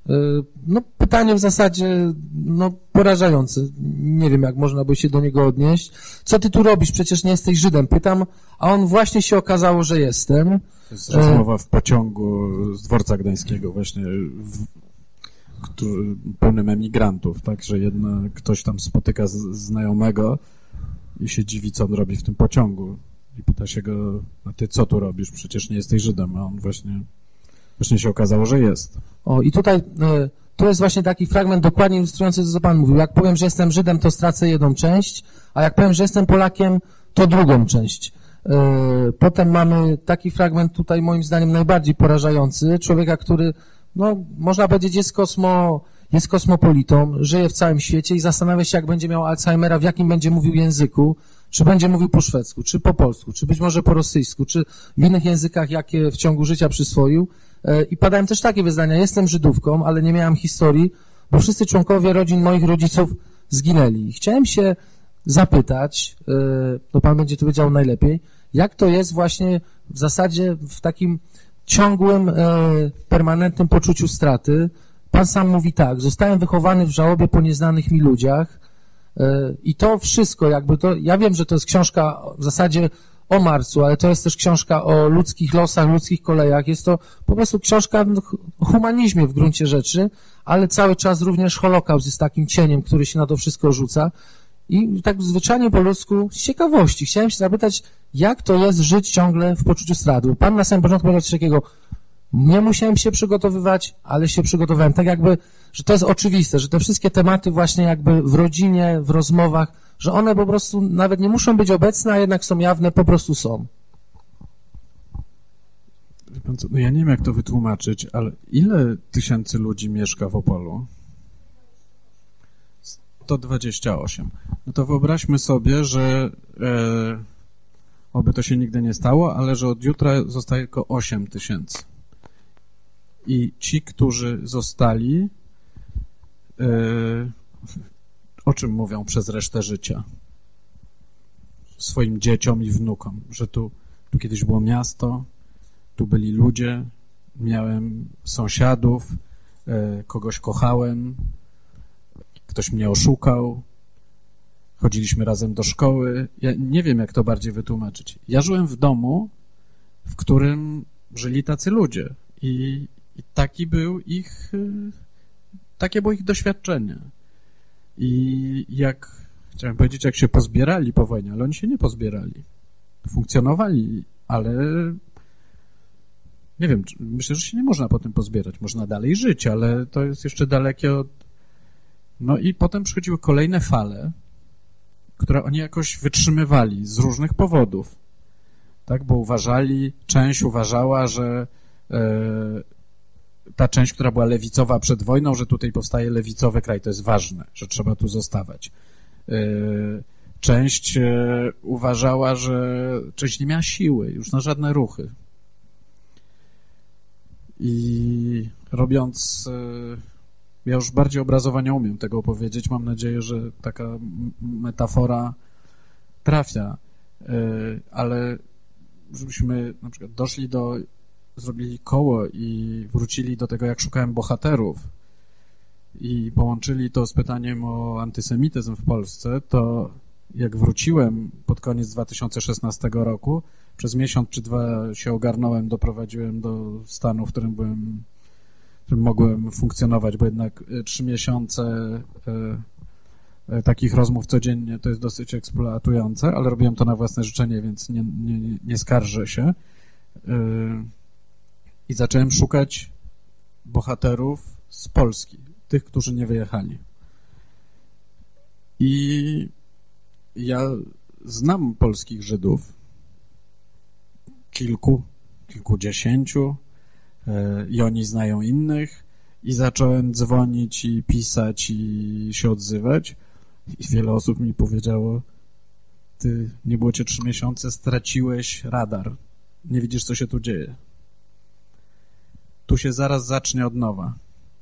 No pytanie w zasadzie no, porażające. Nie wiem, jak można by się do niego odnieść. Co ty tu robisz? Przecież nie jesteś Żydem. Pytam, a on właśnie się okazało, że jestem. To jest rozmowa w pociągu z dworca gdańskiego właśnie, w, który, pełnym emigrantów, tak, że jedna, ktoś tam spotyka z, znajomego i się dziwi, co on robi w tym pociągu i pyta się go, a ty co tu robisz? Przecież nie jesteś Żydem, a on właśnie, właśnie się okazało, że jest. O, i tutaj, y, tu jest właśnie taki fragment dokładnie ilustrujący to, co pan mówił. Jak powiem, że jestem Żydem, to stracę jedną część, a jak powiem, że jestem Polakiem, to drugą część. Potem mamy taki fragment tutaj moim zdaniem najbardziej porażający, człowieka, który, no, można powiedzieć, jest kosmo, jest kosmopolitą, żyje w całym świecie i zastanawia się, jak będzie miał Alzheimera, w jakim będzie mówił języku, czy będzie mówił po szwedzku, czy po polsku, czy być może po rosyjsku, czy w innych językach, jakie w ciągu życia przyswoił. I padają też takie wyznania, jestem Żydówką, ale nie miałam historii, bo wszyscy członkowie rodzin moich rodziców zginęli. Chciałem się zapytać, no pan będzie tu wiedział najlepiej, jak to jest właśnie w zasadzie w takim ciągłym, permanentnym poczuciu straty. Pan sam mówi tak, zostałem wychowany w żałobie po nieznanych mi ludziach i to wszystko jakby to, ja wiem, że to jest książka w zasadzie o marcu, ale to jest też książka o ludzkich losach, ludzkich kolejach, jest to po prostu książka o humanizmie w gruncie rzeczy, ale cały czas również Holokaust jest takim cieniem, który się na to wszystko rzuca. I tak zwyczajnie po ludzku, z ciekawości, chciałem się zapytać, jak to jest żyć ciągle w poczuciu straty. Pan na samym początku powiedział coś takiego, nie musiałem się przygotowywać, ale się przygotowałem. Tak jakby, że to jest oczywiste, że te wszystkie tematy właśnie jakby w rodzinie, w rozmowach, że one po prostu nawet nie muszą być obecne, a jednak są jawne, po prostu są. No ja nie wiem, jak to wytłumaczyć, ale ile tysięcy ludzi mieszka w Opolu? sto dwadzieścia osiem. No to wyobraźmy sobie, że e, oby to się nigdy nie stało, ale że od jutra zostaje tylko osiem tysięcy. I ci, którzy zostali, e, o czym mówią przez resztę życia? Swoim dzieciom i wnukom, że tu, tu kiedyś było miasto, tu byli ludzie, miałem sąsiadów, e, kogoś kochałem, ktoś mnie oszukał, chodziliśmy razem do szkoły. Ja nie wiem, jak to bardziej wytłumaczyć. Ja żyłem w domu, w którym żyli tacy ludzie i, i taki był ich, takie było ich doświadczenie. I jak, chciałem powiedzieć, jak się pozbierali po wojnie, ale oni się nie pozbierali. Funkcjonowali, ale nie wiem, myślę, że się nie można po tym pozbierać. Można dalej żyć, ale to jest jeszcze dalekie od... No i potem przychodziły kolejne fale, które oni jakoś wytrzymywali z różnych powodów, tak, bo uważali, część uważała, że e, ta część, która była lewicowa przed wojną, że tutaj powstaje lewicowy kraj, to jest ważne, że trzeba tu zostawać. E, część e, uważała, że część nie miała siły już na żadne ruchy. I robiąc... E, Ja już bardziej obrazowo nie umiem tego opowiedzieć. Mam nadzieję, że taka metafora trafia, ale żebyśmy na przykład doszli do, zrobili koło i wrócili do tego, jak szukałem bohaterów i połączyli to z pytaniem o antysemityzm w Polsce, to jak wróciłem pod koniec dwa tysiące szesnastego roku, przez miesiąc czy dwa się ogarnąłem, doprowadziłem do stanu, w którym byłem w którym mogłem funkcjonować, bo jednak trzy miesiące e, e, takich rozmów codziennie to jest dosyć eksploatujące, ale robiłem to na własne życzenie, więc nie, nie, nie skarżę się. E, I zacząłem szukać bohaterów z Polski, tych, którzy nie wyjechali. I ja znam polskich Żydów, kilku, kilkudziesięciu, i oni znają innych, i zacząłem dzwonić i pisać i się odzywać, i wiele osób mi powiedziało: ty, nie było cię trzy miesiące, straciłeś radar, nie widzisz, co się tu dzieje. Tu się zaraz zacznie od nowa.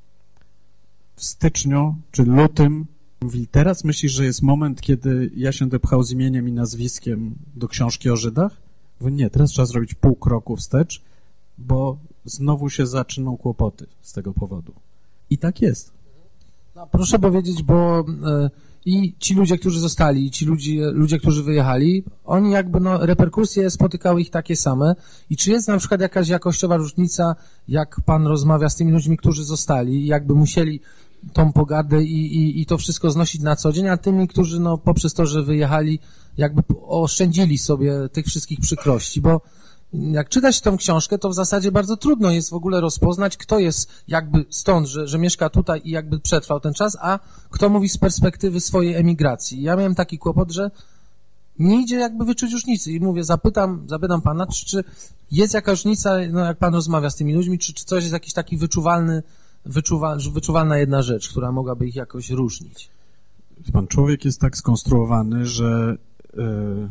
W styczniu czy lutym mówi: teraz myślisz, że jest moment, kiedy ja się dopchał z imieniem i nazwiskiem do książki o Żydach? Mówię: nie, teraz trzeba zrobić pół kroku wstecz, bo znowu się zaczną kłopoty z tego powodu. I tak jest. No, proszę powiedzieć, bo y, i ci ludzie, którzy zostali, i ci ludzie, ludzie, którzy wyjechali, oni jakby, no, reperkusje spotykały ich takie same. I czy jest na przykład jakaś jakościowa różnica, jak pan rozmawia z tymi ludźmi, którzy zostali, jakby musieli tą pogadę i, i, i to wszystko znosić na co dzień, a tymi, którzy, no, poprzez to, że wyjechali, jakby oszczędzili sobie tych wszystkich przykrości, bo jak czytać tą książkę, to w zasadzie bardzo trudno jest w ogóle rozpoznać, kto jest jakby stąd, że, że mieszka tutaj i jakby przetrwał ten czas, a kto mówi z perspektywy swojej emigracji. Ja miałem taki kłopot, że nie idzie jakby wyczuć różnicy i mówię, zapytam, zapytam pana, czy, czy jest jakaś różnica, no jak pan rozmawia z tymi ludźmi, czy, czy coś jest jakiś taki wyczuwalny, wyczuwa, wyczuwalna jedna rzecz, która mogłaby ich jakoś różnić. Pan, człowiek jest tak skonstruowany, że yy,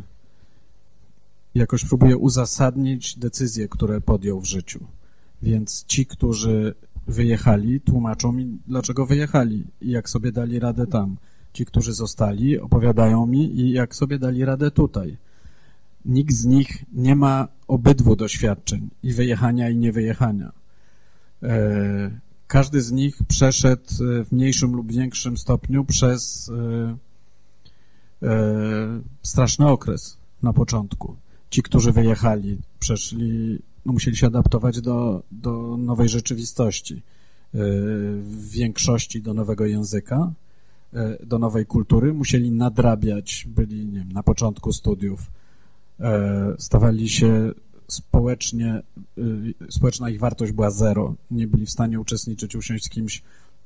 jakoś próbuje uzasadnić decyzje, które podjął w życiu. Więc ci, którzy wyjechali, tłumaczą mi, dlaczego wyjechali i jak sobie dali radę tam. Ci, którzy zostali, opowiadają mi i jak sobie dali radę tutaj. Nikt z nich nie ma obydwu doświadczeń, i wyjechania, i niewyjechania. E, każdy z nich przeszedł w mniejszym lub większym stopniu przez e, e, straszny okres na początku. Ci, którzy wyjechali, przeszli, no musieli się adaptować do, do nowej rzeczywistości, e, w większości do nowego języka, do nowej kultury, musieli nadrabiać, byli, nie wiem, na początku studiów, stawali się społecznie, społeczna ich wartość była zero, nie byli w stanie uczestniczyć, usiąść z kimś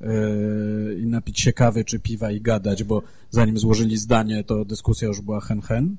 i napić się kawy czy piwa i gadać, bo zanim złożyli zdanie, to dyskusja już była hen-hen.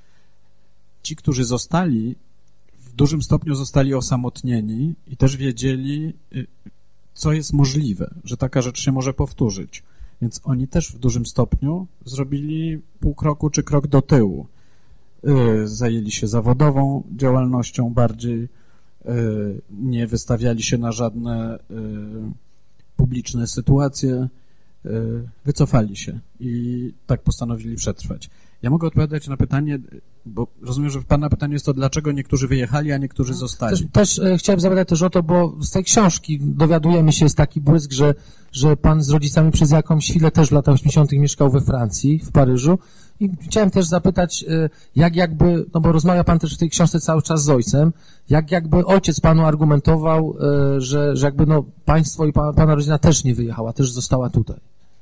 Ci, którzy zostali, w dużym stopniu zostali osamotnieni i też wiedzieli, co jest możliwe, że taka rzecz się może powtórzyć. Więc oni też w dużym stopniu zrobili pół kroku czy krok do tyłu. Zajęli się zawodową działalnością bardziej, nie wystawiali się na żadne publiczne sytuacje, wycofali się i tak postanowili przetrwać. Ja mogę odpowiadać na pytanie, bo rozumiem, że w pana pytaniu jest to, dlaczego niektórzy wyjechali, a niektórzy zostali. Też, też e, chciałem zapytać też o to, bo z tej książki dowiadujemy się, jest taki błysk, że, że pan z rodzicami przez jakąś chwilę też w latach osiemdziesiątych mieszkał we Francji, w Paryżu. I chciałem też zapytać, e, jak jakby, no bo rozmawia pan też w tej książce cały czas z ojcem, jak jakby ojciec panu argumentował, e, że, że jakby no państwo i pa, pana rodzina też nie wyjechała, też została tutaj.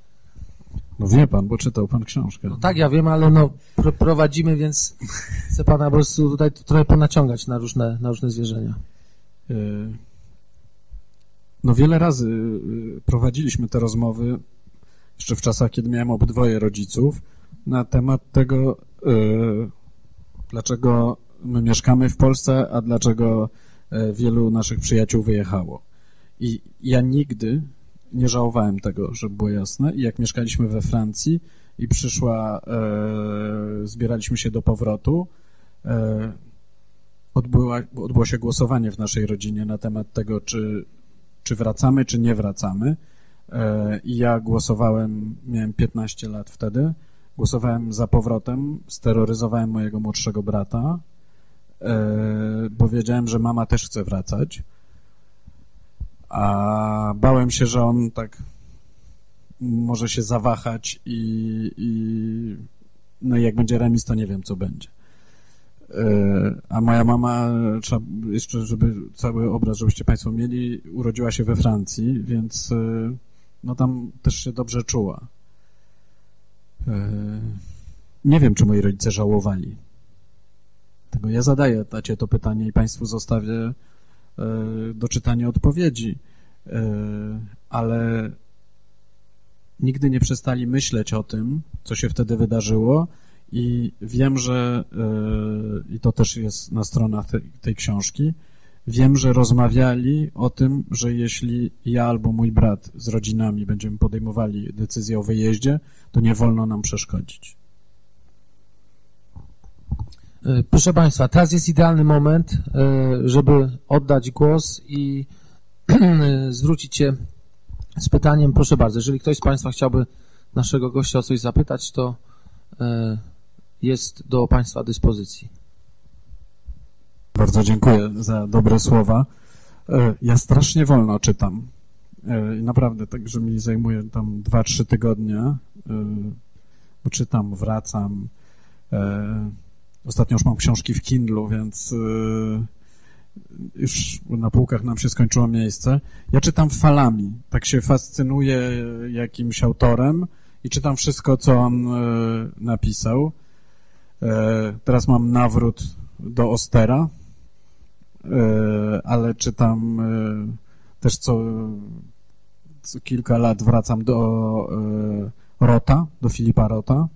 No wie pan, bo czytał pan książkę. No tak, ja wiem, ale no pr prowadzimy, więc chcę pana po prostu tutaj trochę ponaciągać na różne, na różne zwierzenia. No wiele razy prowadziliśmy te rozmowy, jeszcze w czasach, kiedy miałem obydwoje rodziców, na temat tego, dlaczego my mieszkamy w Polsce, a dlaczego wielu naszych przyjaciół wyjechało. I ja nigdy nie żałowałem tego, żeby było jasne. I jak mieszkaliśmy we Francji i przyszła, e, zbieraliśmy się do powrotu, e, odbyła, odbyło się głosowanie w naszej rodzinie na temat tego, czy, czy wracamy, czy nie wracamy. E, I ja głosowałem, miałem piętnaście lat wtedy, głosowałem za powrotem, steroryzowałem mojego młodszego brata, e, bo wiedziałem, że mama też chce wracać. A bałem się, że on tak może się zawahać i, i no i jak będzie remis, to nie wiem, co będzie. A moja mama, trzeba jeszcze, żeby cały obraz, żebyście państwo mieli, urodziła się we Francji, więc no tam też się dobrze czuła. Nie wiem, czy moi rodzice żałowali. Tego ja zadaję tacie to pytanie i państwu zostawię do czytania odpowiedzi. ale nigdy nie przestali myśleć o tym, co się wtedy wydarzyło i wiem, że, i to też jest na stronach tej, tej książki, wiem, że rozmawiali o tym, że jeśli ja albo mój brat z rodzinami będziemy podejmowali decyzję o wyjeździe, to nie wolno nam przeszkodzić. Proszę Państwa, teraz jest idealny moment, żeby oddać głos i zwrócić się z pytaniem. Proszę bardzo, jeżeli ktoś z Państwa chciałby naszego gościa o coś zapytać, to jest do Państwa dyspozycji. Bardzo dziękuję za dobre słowa. Ja strasznie wolno czytam. I naprawdę, tak, że mi zajmuje tam dwa, trzy tygodnie, bo czytam, wracam. Ostatnio już mam książki w Kindlu, więc już na półkach nam się skończyło miejsce. Ja czytam falami. Tak się fascynuję jakimś autorem i czytam wszystko, co on napisał. Teraz mam nawrót do Ostera, ale czytam też co, co kilka lat wracam do Rota, do Filipa Rota.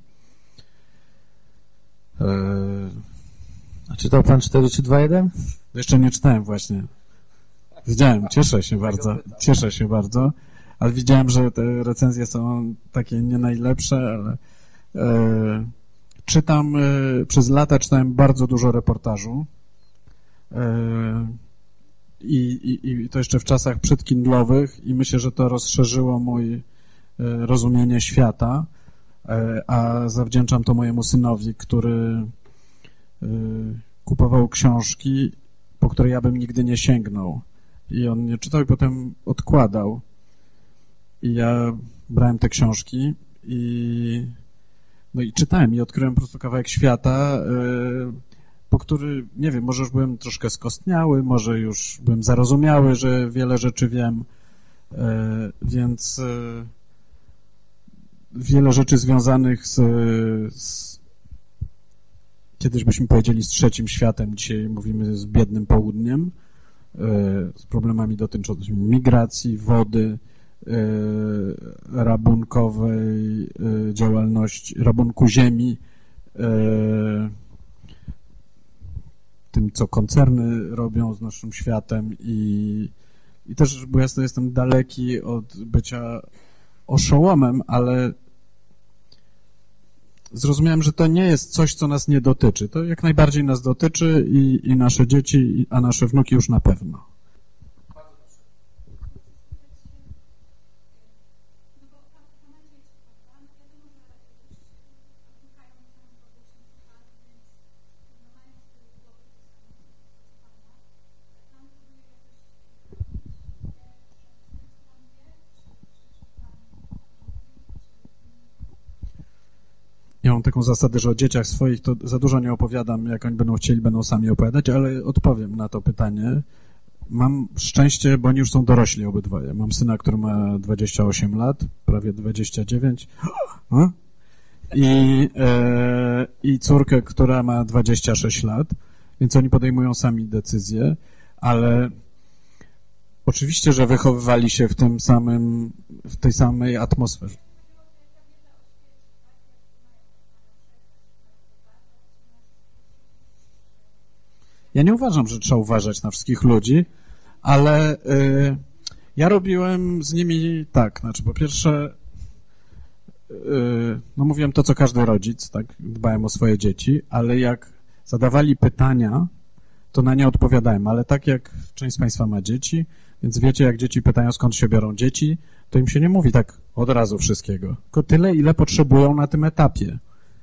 A czytał Pan cztery trzy dwa jeden? Jeszcze nie czytałem właśnie. Widziałem, cieszę się bardzo, cieszę się bardzo, ale widziałem, że te recenzje są takie nie najlepsze, ale e, czytam, e, przez lata czytałem bardzo dużo reportażu e, i, i, i to jeszcze w czasach przedkindlowych i myślę, że to rozszerzyło mój e, rozumienie świata, e, a zawdzięczam to mojemu synowi, który e, kupował książki, po które ja bym nigdy nie sięgnął. I on nie czytał i potem odkładał. I ja brałem te książki i no i czytałem i odkryłem po prostu kawałek świata, yy, po który, nie wiem, może już byłem troszkę skostniały, może już byłem zarozumiały, że wiele rzeczy wiem, yy, więc yy, wiele rzeczy związanych z, z kiedyś byśmy powiedzieli z trzecim światem, dzisiaj mówimy z biednym południem, z problemami dotyczącymi migracji, wody, rabunkowej działalności, rabunku ziemi, tym, co koncerny robią z naszym światem i, i też, bo ja jestem daleki od bycia oszołomem, ale zrozumiałem, że to nie jest coś, co nas nie dotyczy. To jak najbardziej nas dotyczy i, i nasze dzieci, a nasze wnuki już na pewno. Ja mam taką zasadę, że o dzieciach swoich to za dużo nie opowiadam, jak oni będą chcieli, będą sami opowiadać, ale odpowiem na to pytanie. Mam szczęście, bo oni już są dorośli obydwoje. Mam syna, który ma dwadzieścia osiem lat, prawie dwadzieścia dziewięć i, e, i córkę, która ma dwadzieścia sześć lat, więc oni podejmują sami decyzje, ale oczywiście, że wychowywali się w tym samym, w tej samej atmosferze. Ja nie uważam, że trzeba uważać na wszystkich ludzi, ale y, ja robiłem z nimi tak, znaczy po pierwsze, y, no mówiłem to, co każdy rodzic, tak, dbałem o swoje dzieci, ale jak zadawali pytania, to na nie odpowiadałem, ale tak jak część z Państwa ma dzieci, więc wiecie, jak dzieci pytają, skąd się biorą dzieci, to im się nie mówi tak od razu wszystkiego, tylko tyle, ile potrzebują na tym etapie.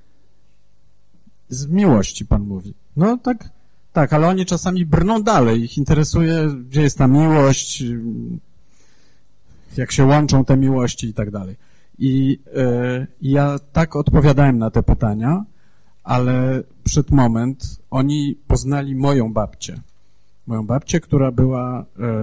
Z miłości Pan mówi. No tak... Tak, ale oni czasami brną dalej, ich interesuje, gdzie jest ta miłość, jak się łączą te miłości i tak dalej. I y, ja tak odpowiadałem na te pytania, ale przed moment oni poznali moją babcię. Moją babcię, która była y,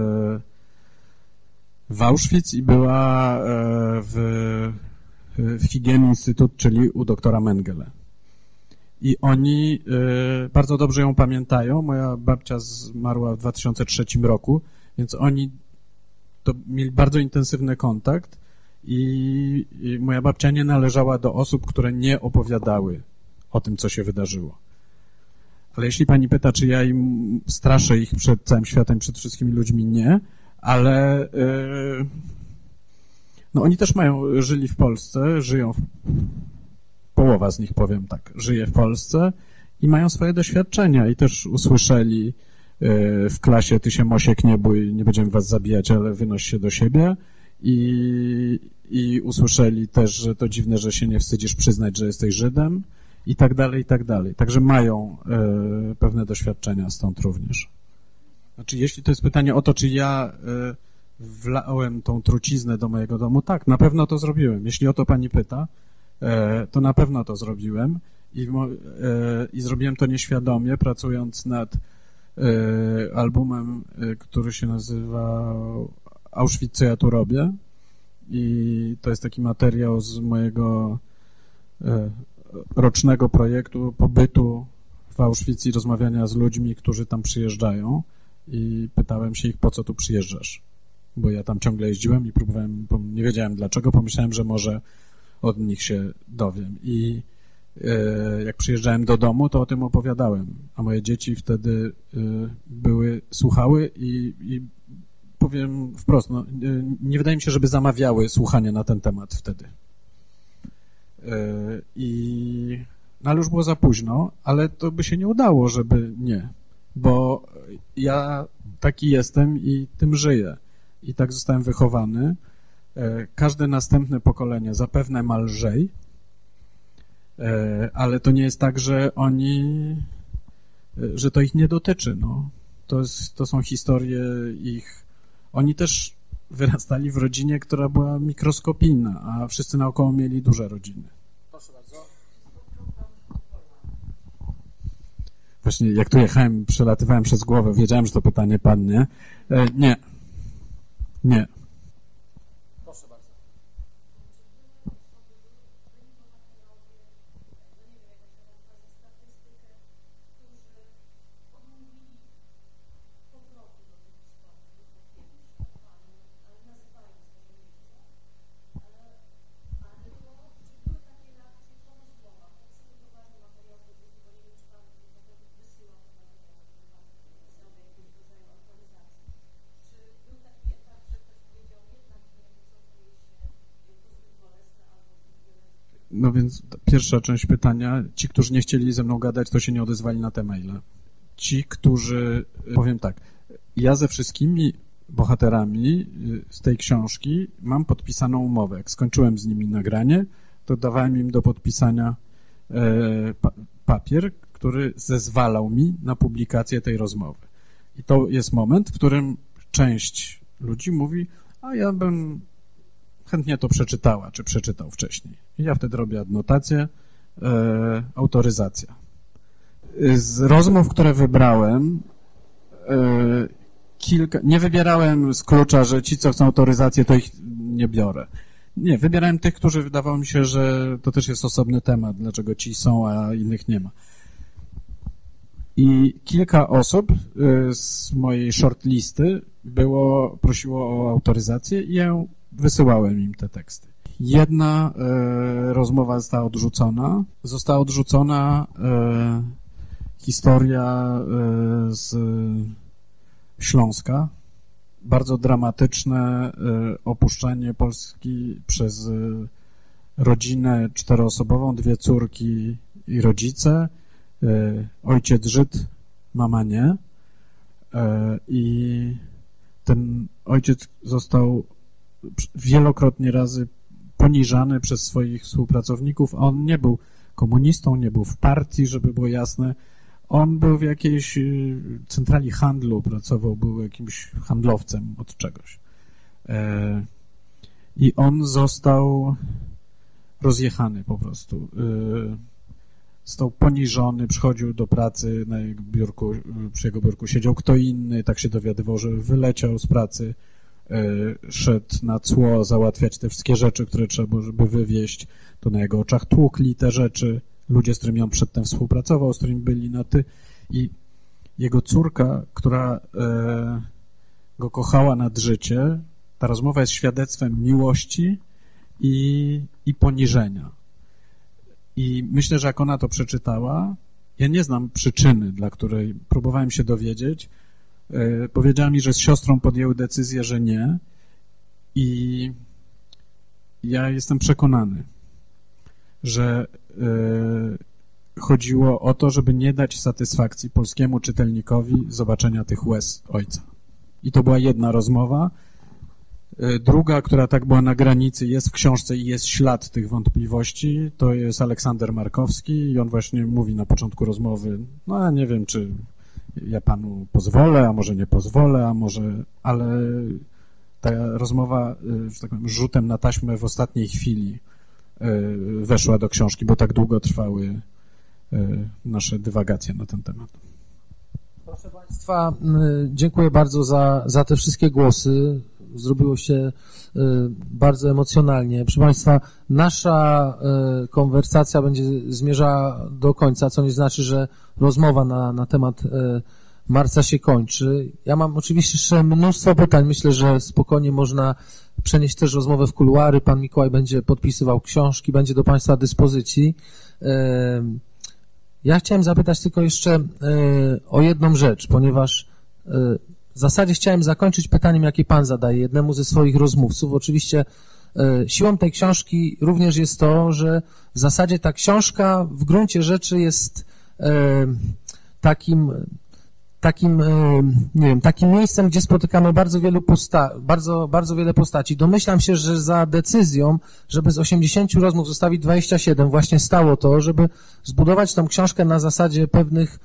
w Auschwitz i była y, w, w Hygien Instytut, czyli u doktora Mengele. I oni y, bardzo dobrze ją pamiętają. Moja babcia zmarła w dwa tysiące trzecim roku, więc oni to mieli bardzo intensywny kontakt i, i moja babcia nie należała do osób, które nie opowiadały o tym, co się wydarzyło. Ale jeśli pani pyta, czy ja im straszę ich przed całym światem, przed wszystkimi ludźmi, nie, ale yy, no oni też mają, żyli w Polsce, żyją, w, połowa z nich, powiem tak, żyje w Polsce i mają swoje doświadczenia i też usłyszeli yy, w klasie: ty się, Mosiek, nie bój, nie będziemy was zabijać, ale wynoś się do siebie. I, i usłyszeli też, że to dziwne, że się nie wstydzisz przyznać, że jesteś Żydem i tak dalej, i tak dalej. Także mają y, pewne doświadczenia stąd również. Znaczy, jeśli to jest pytanie o to, czy ja y, wlałem tą truciznę do mojego domu, tak, na pewno to zrobiłem. Jeśli o to pani pyta, y, to na pewno to zrobiłem i, y, i zrobiłem to nieświadomie, pracując nad y, albumem, y, który się nazywa Auschwitz, co ja tu robię, i to jest taki materiał z mojego e, rocznego projektu pobytu w Auschwitz i rozmawiania z ludźmi, którzy tam przyjeżdżają, i pytałem się ich, po co tu przyjeżdżasz, bo ja tam ciągle jeździłem i próbowałem, nie wiedziałem dlaczego, pomyślałem, że może od nich się dowiem, i e, jak przyjeżdżałem do domu, to o tym opowiadałem, a moje dzieci wtedy e, były, słuchały i, i powiem wprost, no, nie wydaje mi się, żeby zamawiały słuchanie na ten temat wtedy. I no, ale już było za późno, ale to by się nie udało, żeby nie, bo ja taki jestem i tym żyję. I tak zostałem wychowany. Każde następne pokolenie zapewne ma lżej, ale to nie jest tak, że oni, że to ich nie dotyczy. No. To, jest, to są historie ich. Oni też wyrastali w rodzinie, która była mikroskopijna, a wszyscy naokoło mieli duże rodziny. Proszę bardzo. Właśnie jak tu jechałem, przelatywałem przez głowę, wiedziałem, że to pytanie padnie. E, nie. Nie. Proszę bardzo. No więc pierwsza część pytania. Ci, którzy nie chcieli ze mną gadać, to się nie odezwali na te maile. Ci, którzy, powiem tak, ja ze wszystkimi bohaterami z tej książki mam podpisaną umowę. Jak skończyłem z nimi nagranie, to dawałem im do podpisania e, pa, papier, który zezwalał mi na publikację tej rozmowy. I to jest moment, w którym część ludzi mówi: a ja bym chętnie to przeczytała, czy przeczytał wcześniej. I ja wtedy robię adnotację, e, autoryzacja. Z rozmów, które wybrałem, e, kilka, nie wybierałem z klucza, że ci, co chcą autoryzację, to ich nie biorę. Nie, wybierałem tych, którzy wydawało mi się, że to też jest osobny temat, dlaczego ci są, a innych nie ma. I kilka osób z mojej shortlisty było, prosiło o autoryzację i ja wysyłałem im te teksty. Jedna e, rozmowa została odrzucona. Została odrzucona e, historia e, z Śląska. Bardzo dramatyczne e, opuszczenie Polski przez e, rodzinę czteroosobową, dwie córki i rodzice. E, ojciec Żyd, mama nie. E, I ten ojciec został wielokrotnie razy poniżany przez swoich współpracowników. On nie był komunistą, nie był w partii, żeby było jasne. On był w jakiejś centrali handlu, pracował, był jakimś handlowcem od czegoś. I on został rozjechany po prostu. Został poniżony, przychodził do pracy, na jego biurku, przy jego biurku siedział kto inny, tak się dowiadywał, że wyleciał z pracy, szedł na cło załatwiać te wszystkie rzeczy, które trzeba było, żeby wywieźć, to na jego oczach tłukli te rzeczy, ludzie, z którymi on przedtem współpracował, z którymi byli na ty, i jego córka, która e, go kochała nad życie, ta rozmowa jest świadectwem miłości i, i poniżenia. I myślę, że jak ona to przeczytała, ja nie znam przyczyny, dla której próbowałem się dowiedzieć. Yy, powiedziała mi, że z siostrą podjęły decyzję, że nie. I ja jestem przekonany, że yy, chodziło o to, żeby nie dać satysfakcji polskiemu czytelnikowi zobaczenia tych łez ojca. I to była jedna rozmowa. Druga, która tak była na granicy, jest w książce i jest ślad tych wątpliwości, to jest Aleksander Markowski i on właśnie mówi na początku rozmowy, no ja nie wiem, czy ja panu pozwolę, a może nie pozwolę, a może, ale ta rozmowa, że tak powiem, rzutem na taśmę w ostatniej chwili weszła do książki, bo tak długo trwały nasze dywagacje na ten temat. Proszę Państwa, dziękuję bardzo za, za te wszystkie głosy. Zrobiło się bardzo emocjonalnie. Proszę Państwa, nasza konwersacja będzie zmierzała do końca, co nie znaczy, że rozmowa na, na temat marca się kończy. Ja mam oczywiście jeszcze mnóstwo pytań. Myślę, że spokojnie można przenieść też rozmowę w kuluary. Pan Mikołaj będzie podpisywał książki, będzie do Państwa dyspozycji. Ja chciałem zapytać tylko jeszcze o jedną rzecz, ponieważ w zasadzie chciałem zakończyć pytaniem, jakie Pan zadaje jednemu ze swoich rozmówców. Oczywiście siłą tej książki również jest to, że w zasadzie ta książka w gruncie rzeczy jest takim, takim, nie wiem, takim miejscem, gdzie spotykamy bardzo wielu posta bardzo, bardzo wiele postaci. Domyślam się, że za decyzją, żeby z osiemdziesięciu rozmów zostawić dwadzieścia siedem, właśnie stało to, żeby zbudować tą książkę na zasadzie pewnych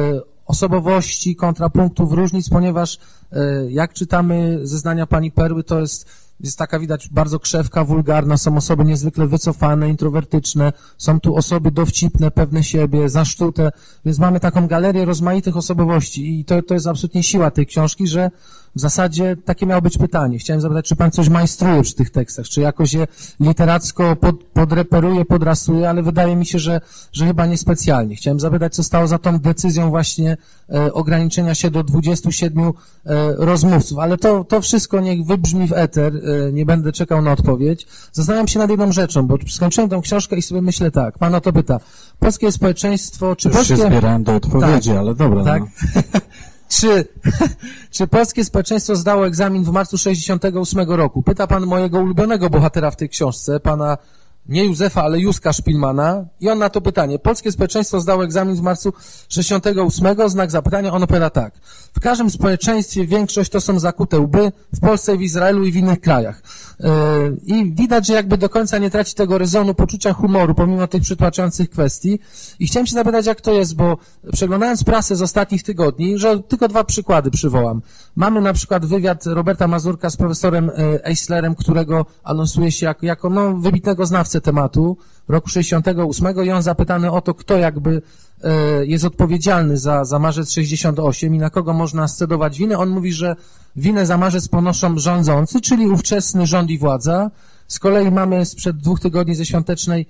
osobowości, kontrapunktów, różnic, ponieważ jak czytamy zeznania pani Perły, to jest, jest taka widać bardzo krzewka, wulgarna, są osoby niezwykle wycofane, introwertyczne, są tu osoby dowcipne, pewne siebie, zaszczute, więc mamy taką galerię rozmaitych osobowości i to, to jest absolutnie siła tej książki, że w zasadzie takie miało być pytanie. Chciałem zapytać, czy pan coś majstruje przy tych tekstach, czy jakoś je literacko pod, podreperuje, podrasuje, ale wydaje mi się, że, że chyba niespecjalnie. Chciałem zapytać, co stało za tą decyzją właśnie e, ograniczenia się do dwudziestu siedmiu e, rozmówców, ale to, to wszystko niech wybrzmi w eter, e, nie będę czekał na odpowiedź. Zastanawiam się nad jedną rzeczą, bo skończyłem tę książkę i sobie myślę tak, pan o to pyta, polskie społeczeństwo, czy Już polskie... się zbierałem do odpowiedzi, tak, ale dobra. Tak. No. Czy, czy polskie społeczeństwo zdało egzamin w marcu sześćdziesiątego ósmego roku? Pyta pan mojego ulubionego bohatera w tej książce, pana nie Józefa, ale Józka Szpilmana i on na to pytanie. Polskie społeczeństwo zdało egzamin w marcu sześćdziesiątego ósmego, znak zapytania, on odpowiada tak. W każdym społeczeństwie większość to są zakute łby, w Polsce, w Izraelu i w innych krajach. Yy, I widać, że jakby do końca nie traci tego rezonu, poczucia humoru, pomimo tych przytłaczających kwestii. I chciałem się zapytać, jak to jest, bo przeglądając prasę z ostatnich tygodni, że tylko dwa przykłady przywołam. Mamy na przykład wywiad Roberta Mazurka z profesorem Eislerem, którego anonsuje się jako, jako no, wybitnego znawcę tematu roku sześćdziesiątego ósmego i on zapytany o to, kto jakby e, jest odpowiedzialny za, za marzec sześćdziesiąty ósmy i na kogo można scedować winę. On mówi, że winę za marzec ponoszą rządzący, czyli ówczesny rząd i władza. Z kolei mamy sprzed dwóch tygodni ze świątecznej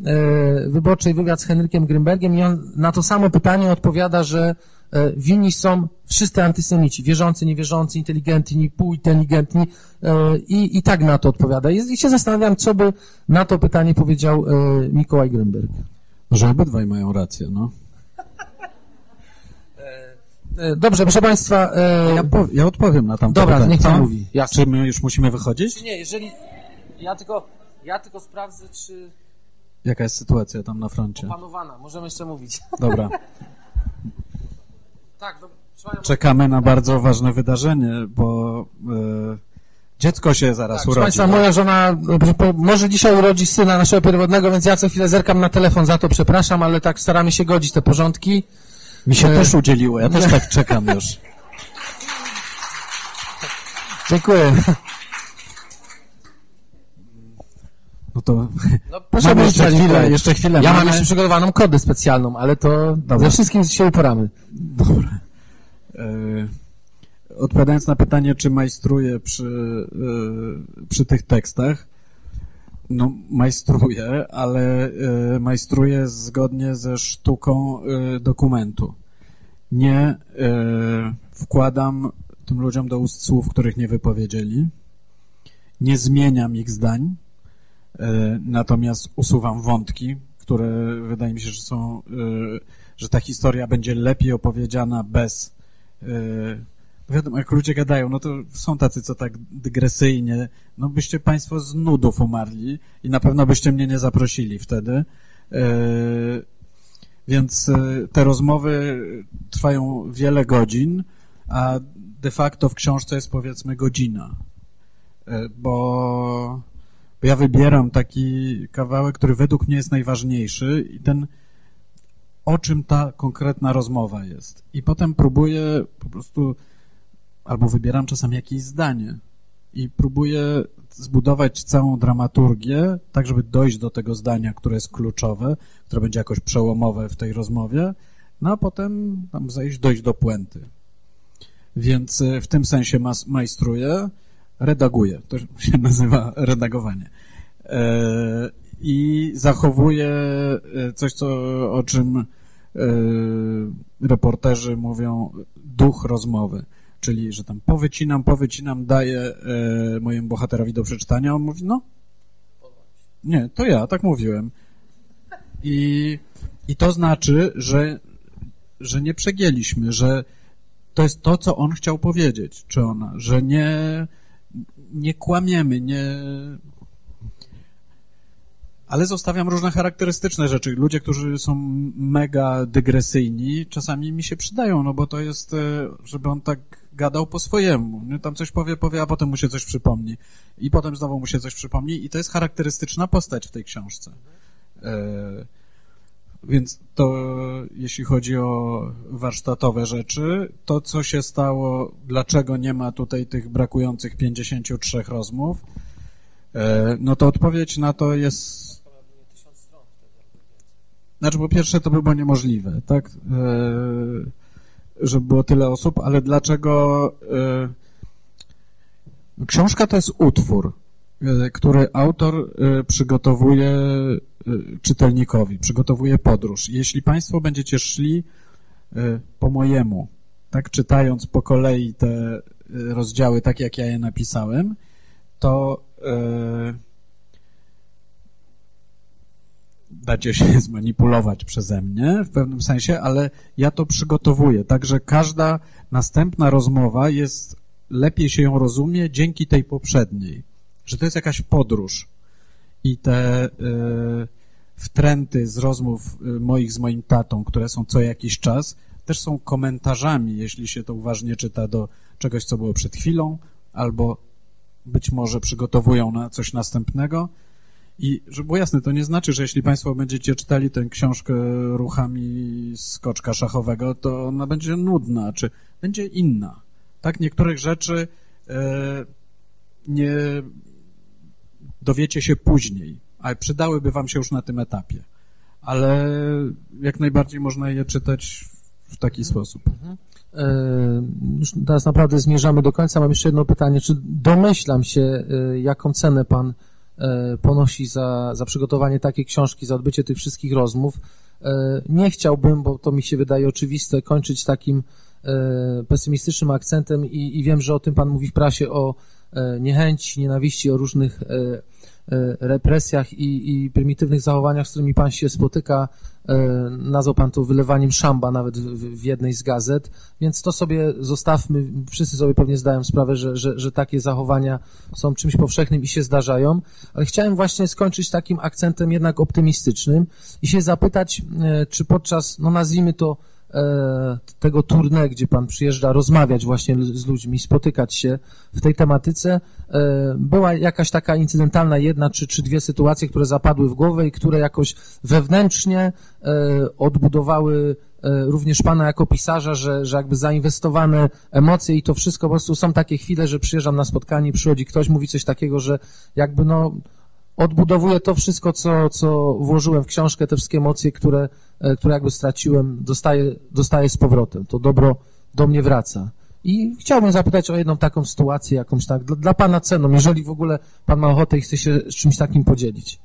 e, wyborczej wywiad z Henrykiem Grynbergiem i on na to samo pytanie odpowiada, że e, winni są wszyscy antysemici, wierzący, niewierzący, inteligentni, półinteligentni e, i, i tak na to odpowiada. I, I się zastanawiam, co by na to pytanie powiedział e, Mikołaj Grynberg. Że obydwaj mają rację, no. E, dobrze, proszę Państwa... E, ja, po, ja odpowiem na tamto Dobra, pytanie. niech Pan mówi. Jasne. Czy my już musimy wychodzić? Nie, jeżeli... Ja tylko, ja tylko sprawdzę, czy... Jaka jest sytuacja tam na froncie? Opanowana, możemy jeszcze mówić. Dobra. Tak, do, czekamy na bardzo ważne wydarzenie, bo e, dziecko się zaraz tak, urodzi. Proszę Państwa, moja żona może dzisiaj urodzi syna naszego pierwotnego, więc ja co chwilę zerkam na telefon, za to przepraszam, ale tak staramy się godzić te porządki. Mi się e... też udzieliło, ja też tak czekam już. Dziękuję. No to no, proszę mam jeszcze chwilę, jeszcze chwilę. Ja mamy... mam jeszcze przygotowaną kodę specjalną, ale to Dobra. Ze wszystkim się uporamy. Dobra. E, odpowiadając na pytanie, czy majstruję przy, e, przy tych tekstach, no majstruję, ale e, majstruję zgodnie ze sztuką e, dokumentu. Nie e, wkładam tym ludziom do ust słów, których nie wypowiedzieli. nie zmieniam ich zdań, natomiast usuwam wątki, które wydaje mi się, że są, że ta historia będzie lepiej opowiedziana bez, wiadomo, jak ludzie gadają, no to są tacy, co tak dygresyjnie, no byście państwo z nudów umarli i na pewno byście mnie nie zaprosili wtedy, więc te rozmowy trwają wiele godzin, a de facto w książce jest powiedzmy godzina, bo ja wybieram taki kawałek, który według mnie jest najważniejszy i ten, o czym ta konkretna rozmowa jest. I potem próbuję po prostu, albo wybieram czasami jakieś zdanie i próbuję zbudować całą dramaturgię, tak żeby dojść do tego zdania, które jest kluczowe, które będzie jakoś przełomowe w tej rozmowie, no a potem tam zejść, dojść do puenty. Więc w tym sensie mas- majstruję, redaguję, to się nazywa redagowanie. E, I zachowuję coś, co, o czym e, reporterzy mówią, duch rozmowy, czyli, że tam powycinam, powycinam, daję e, mojemu bohaterowi do przeczytania, on mówi, no, nie, to ja, tak mówiłem. I, i to znaczy, że, że nie przegięliśmy, że to jest to, co on chciał powiedzieć, czy ona, że nie, nie kłamiemy, nie... Ale zostawiam różne charakterystyczne rzeczy. Ludzie, którzy są mega dygresyjni, czasami mi się przydają, no bo to jest, żeby on tak gadał po swojemu. Nie? Tam coś powie, powie, a potem mu się coś przypomni. I potem znowu mu się coś przypomni i to jest charakterystyczna postać w tej książce. E, więc to, jeśli chodzi o warsztatowe rzeczy, to co się stało, dlaczego nie ma tutaj tych brakujących pięćdziesięciu trzech rozmów, e, no to odpowiedź na to jest... Znaczy, po pierwsze, to by było niemożliwe, tak? E, żeby było tyle osób, ale dlaczego... E, książka to jest utwór, e, który autor e, przygotowuje e, czytelnikowi, przygotowuje podróż. Jeśli państwo będziecie szli e, po mojemu, tak, czytając po kolei te e, rozdziały, tak jak ja je napisałem, to e, dacie się zmanipulować przeze mnie w pewnym sensie, ale ja to przygotowuję, także każda następna rozmowa jest, lepiej się ją rozumie dzięki tej poprzedniej, że to jest jakaś podróż i te y, wtręty z rozmów moich z moim tatą, które są co jakiś czas, też są komentarzami, jeśli się to uważnie czyta, do czegoś, co było przed chwilą, albo być może przygotowują na coś następnego. I żeby było jasne, to nie znaczy, że jeśli państwo będziecie czytali tę książkę ruchami skoczka szachowego, to ona będzie nudna, czy będzie inna. Tak, niektórych rzeczy e, nie dowiecie się później, a przydałyby wam się już na tym etapie. Ale jak najbardziej można je czytać w taki mhm. sposób. Mhm. E, już teraz naprawdę zmierzamy do końca. Mam jeszcze jedno pytanie. Czy domyślam się, e, jaką cenę pan ponosi za, za przygotowanie takiej książki, za odbycie tych wszystkich rozmów. Nie chciałbym, bo to mi się wydaje oczywiste, kończyć takim pesymistycznym akcentem i, i wiem, że o tym pan mówi w prasie, o niechęci, nienawiści, o różnych represjach i, i prymitywnych zachowaniach, z którymi pan się spotyka. Nazwał pan to wylewaniem szamba nawet w, w jednej z gazet, więc to sobie zostawmy, wszyscy sobie pewnie zdają sprawę, że, że, że takie zachowania są czymś powszechnym i się zdarzają, ale chciałem właśnie skończyć takim akcentem jednak optymistycznym i się zapytać, czy podczas, no nazwijmy to, tego tournée, gdzie pan przyjeżdża rozmawiać właśnie z ludźmi, spotykać się w tej tematyce, była jakaś taka incydentalna jedna czy, czy dwie sytuacje, które zapadły w głowę i które jakoś wewnętrznie odbudowały również pana jako pisarza, że, że jakby zainwestowane emocje i to wszystko, po prostu są takie chwile, że przyjeżdżam na spotkanie, przychodzi ktoś, mówi coś takiego, że jakby no odbudowuję to wszystko, co, co włożyłem w książkę, te wszystkie emocje, które, które jakby straciłem, dostaję, dostaję z powrotem. To dobro do mnie wraca. I chciałbym zapytać o jedną taką sytuację, jakąś tak, dla, dla pana ceną, jeżeli w ogóle pan ma ochotę i chce się z czymś takim podzielić.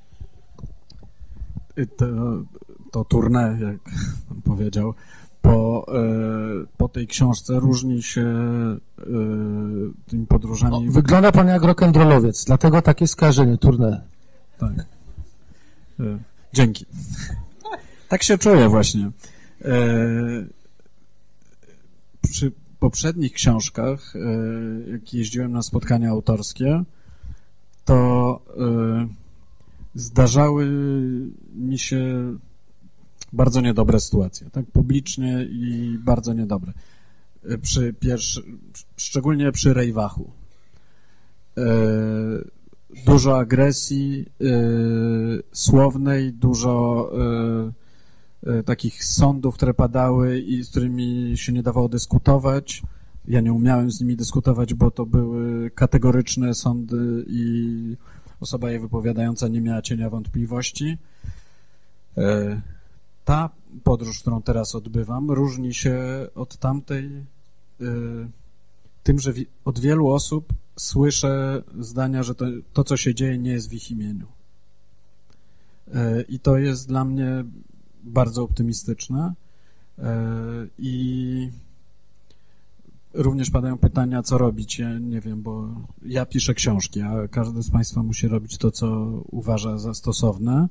To, to tournée, jak pan powiedział, po, po tej książce różni się tymi podróżami. O, wygląda pan jak rock'n'rollowiec, dlatego takie skojarzenie, tournée. Tak. Dzięki. Tak się czuję właśnie. Przy poprzednich książkach, jak jeździłem na spotkania autorskie, to zdarzały mi się bardzo niedobre sytuacje, tak, publicznie i bardzo niedobre. Przy pierwszy, szczególnie przy rejwachu. Dużo agresji słownej, dużo takich sądów, które padały i z którymi się nie dawało dyskutować. Ja nie umiałem z nimi dyskutować, bo to były kategoryczne sądy i osoba je wypowiadająca nie miała cienia wątpliwości. Ta podróż, którą teraz odbywam, różni się od tamtej tym, że od wielu osób słyszę zdania, że to, to co się dzieje, nie jest w ich imieniu. I to jest dla mnie bardzo optymistyczne. I również padają pytania, co robić. Ja nie wiem, bo ja piszę książki, a każdy z Państwa musi robić to, co uważa za stosowne.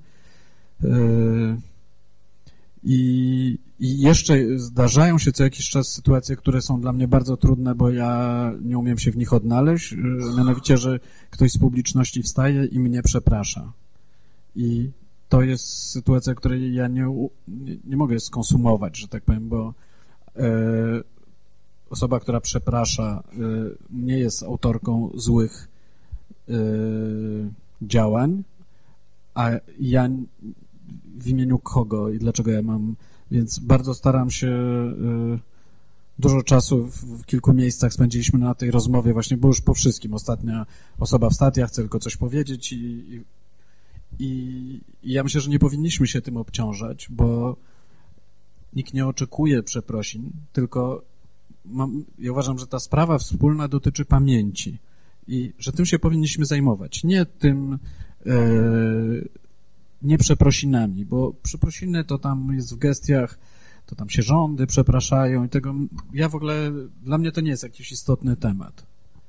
I, I jeszcze zdarzają się co jakiś czas sytuacje, które są dla mnie bardzo trudne, bo ja nie umiem się w nich odnaleźć, mianowicie, że ktoś z publiczności wstaje i mnie przeprasza. I to jest sytuacja, której ja nie, nie, nie mogę skonsumować, że tak powiem, bo e, osoba, która przeprasza, e, nie jest autorką złych e, działań, a ja w imieniu kogo i dlaczego ja mam, więc bardzo staram się, y, dużo czasu w, w kilku miejscach spędziliśmy na tej rozmowie właśnie, bo już po wszystkim, ostatnia osoba wstała, ja chcę tylko coś powiedzieć i, i, i, i ja myślę, że nie powinniśmy się tym obciążać, bo nikt nie oczekuje przeprosin, tylko mam, ja uważam, że ta sprawa wspólna dotyczy pamięci i że tym się powinniśmy zajmować, nie tym y, nie przeprosinami, bo przeprosiny to tam jest w gestiach, to tam się rządy przepraszają i tego, ja w ogóle, dla mnie to nie jest jakiś istotny temat.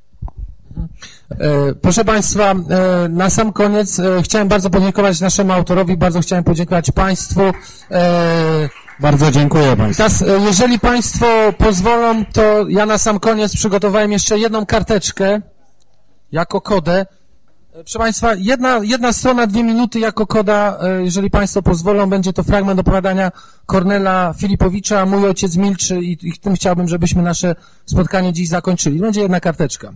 E, proszę Państwa, e, na sam koniec e, chciałem bardzo podziękować naszemu autorowi, bardzo chciałem podziękować Państwu. E, bardzo dziękuję Państwu. Teraz, e, jeżeli Państwo pozwolą, to ja na sam koniec przygotowałem jeszcze jedną karteczkę jako kodę. Proszę Państwa, jedna, jedna strona, dwie minuty jako koda, jeżeli Państwo pozwolą, będzie to fragment opowiadania Kornela Filipowicza, Mój ojciec milczy i, i tym chciałbym, żebyśmy nasze spotkanie dziś zakończyli. Będzie jedna karteczka.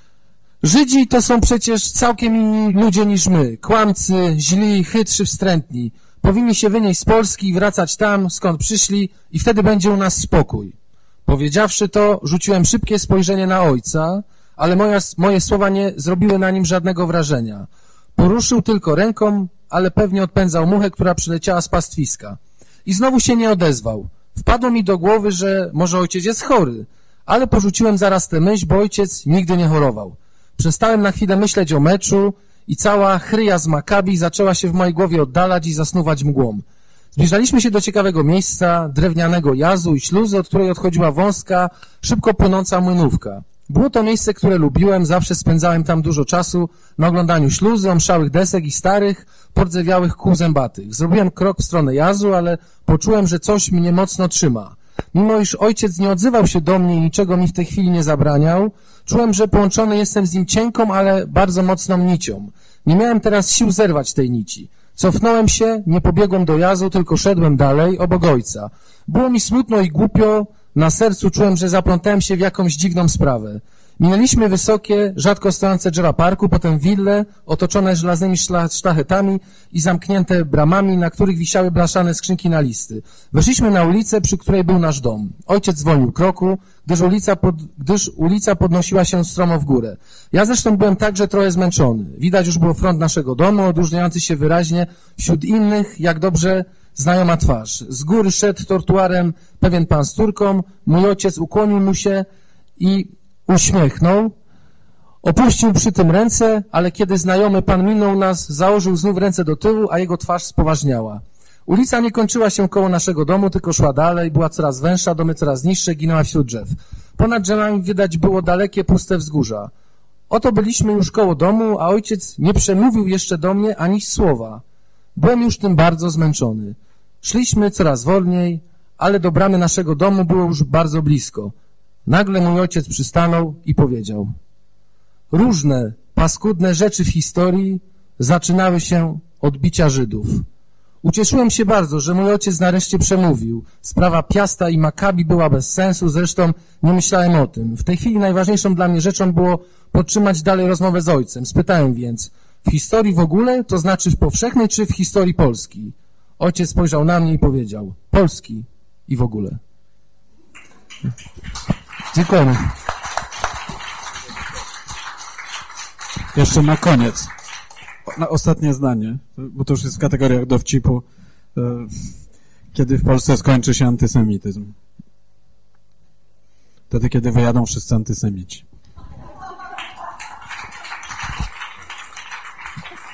Żydzi to są przecież całkiem inni ludzie niż my, kłamcy, źli, chytrzy, wstrętni. Powinni się wynieść z Polski i wracać tam, skąd przyszli i wtedy będzie u nas spokój. Powiedziawszy to, rzuciłem szybkie spojrzenie na ojca, ale moja, moje słowa nie zrobiły na nim żadnego wrażenia. Poruszył tylko ręką, ale pewnie odpędzał muchę, która przyleciała z pastwiska. I znowu się nie odezwał. Wpadło mi do głowy, że może ojciec jest chory, ale porzuciłem zaraz tę myśl, bo ojciec nigdy nie chorował. Przestałem na chwilę myśleć o meczu i cała chryja z Makabi zaczęła się w mojej głowie oddalać i zasnuwać mgłą. Zbliżaliśmy się do ciekawego miejsca, drewnianego jazu i śluzy, od której odchodziła wąska, szybko płynąca młynówka. Było to miejsce, które lubiłem, zawsze spędzałem tam dużo czasu na oglądaniu śluzy, omszałych desek i starych, pordzewiałych kół zębatych. Zrobiłem krok w stronę jazu, ale poczułem, że coś mnie mocno trzyma. Mimo iż ojciec nie odzywał się do mnie i niczego mi w tej chwili nie zabraniał, czułem, że połączony jestem z nim cienką, ale bardzo mocną nicią. Nie miałem teraz sił zerwać tej nici. Cofnąłem się, nie pobiegłem do jazu, tylko szedłem dalej, obok ojca. Było mi smutno i głupio, na sercu czułem, że zaplątałem się w jakąś dziwną sprawę. Minęliśmy wysokie, rzadko stojące drzewa parku, potem wille, otoczone żelaznymi sztachetami i zamknięte bramami, na których wisiały blaszane skrzynki na listy. Weszliśmy na ulicę, przy której był nasz dom. Ojciec zwolnił kroku, gdyż ulica, pod, gdyż ulica podnosiła się stromo w górę. Ja zresztą byłem także trochę zmęczony. Widać już było front naszego domu, odróżniający się wyraźnie wśród innych, jak dobrze znajoma twarz. Z góry szedł trotuarem pewien pan z córką, mój ojciec ukłonił mu się i uśmiechnął. Opuścił przy tym ręce, ale kiedy znajomy pan minął nas, założył znów ręce do tyłu, a jego twarz spoważniała. Ulica nie kończyła się koło naszego domu, tylko szła dalej, była coraz węższa, domy coraz niższe, ginęła wśród drzew. Ponad drzewami widać było dalekie, puste wzgórza. Oto byliśmy już koło domu, a ojciec nie przemówił jeszcze do mnie ani słowa. Byłem już tym bardzo zmęczony. Szliśmy coraz wolniej, ale do bramy naszego domu było już bardzo blisko. Nagle mój ojciec przystanął i powiedział: różne, paskudne rzeczy w historii zaczynały się od bicia Żydów. Ucieszyłem się bardzo, że mój ojciec nareszcie przemówił. Sprawa Piasta i Makabi była bez sensu, zresztą nie myślałem o tym. W tej chwili najważniejszą dla mnie rzeczą było podtrzymać dalej rozmowę z ojcem. Spytałem więc: w historii w ogóle, to znaczy w powszechnej, czy w historii Polski? Ojciec spojrzał na mnie i powiedział: Polski i w ogóle. Dziękujemy. Jeszcze na koniec, na ostatnie zdanie, bo to już jest w kategoriach dowcipu. Kiedy w Polsce skończy się antysemityzm? Wtedy, kiedy wyjadą wszyscy antysemici.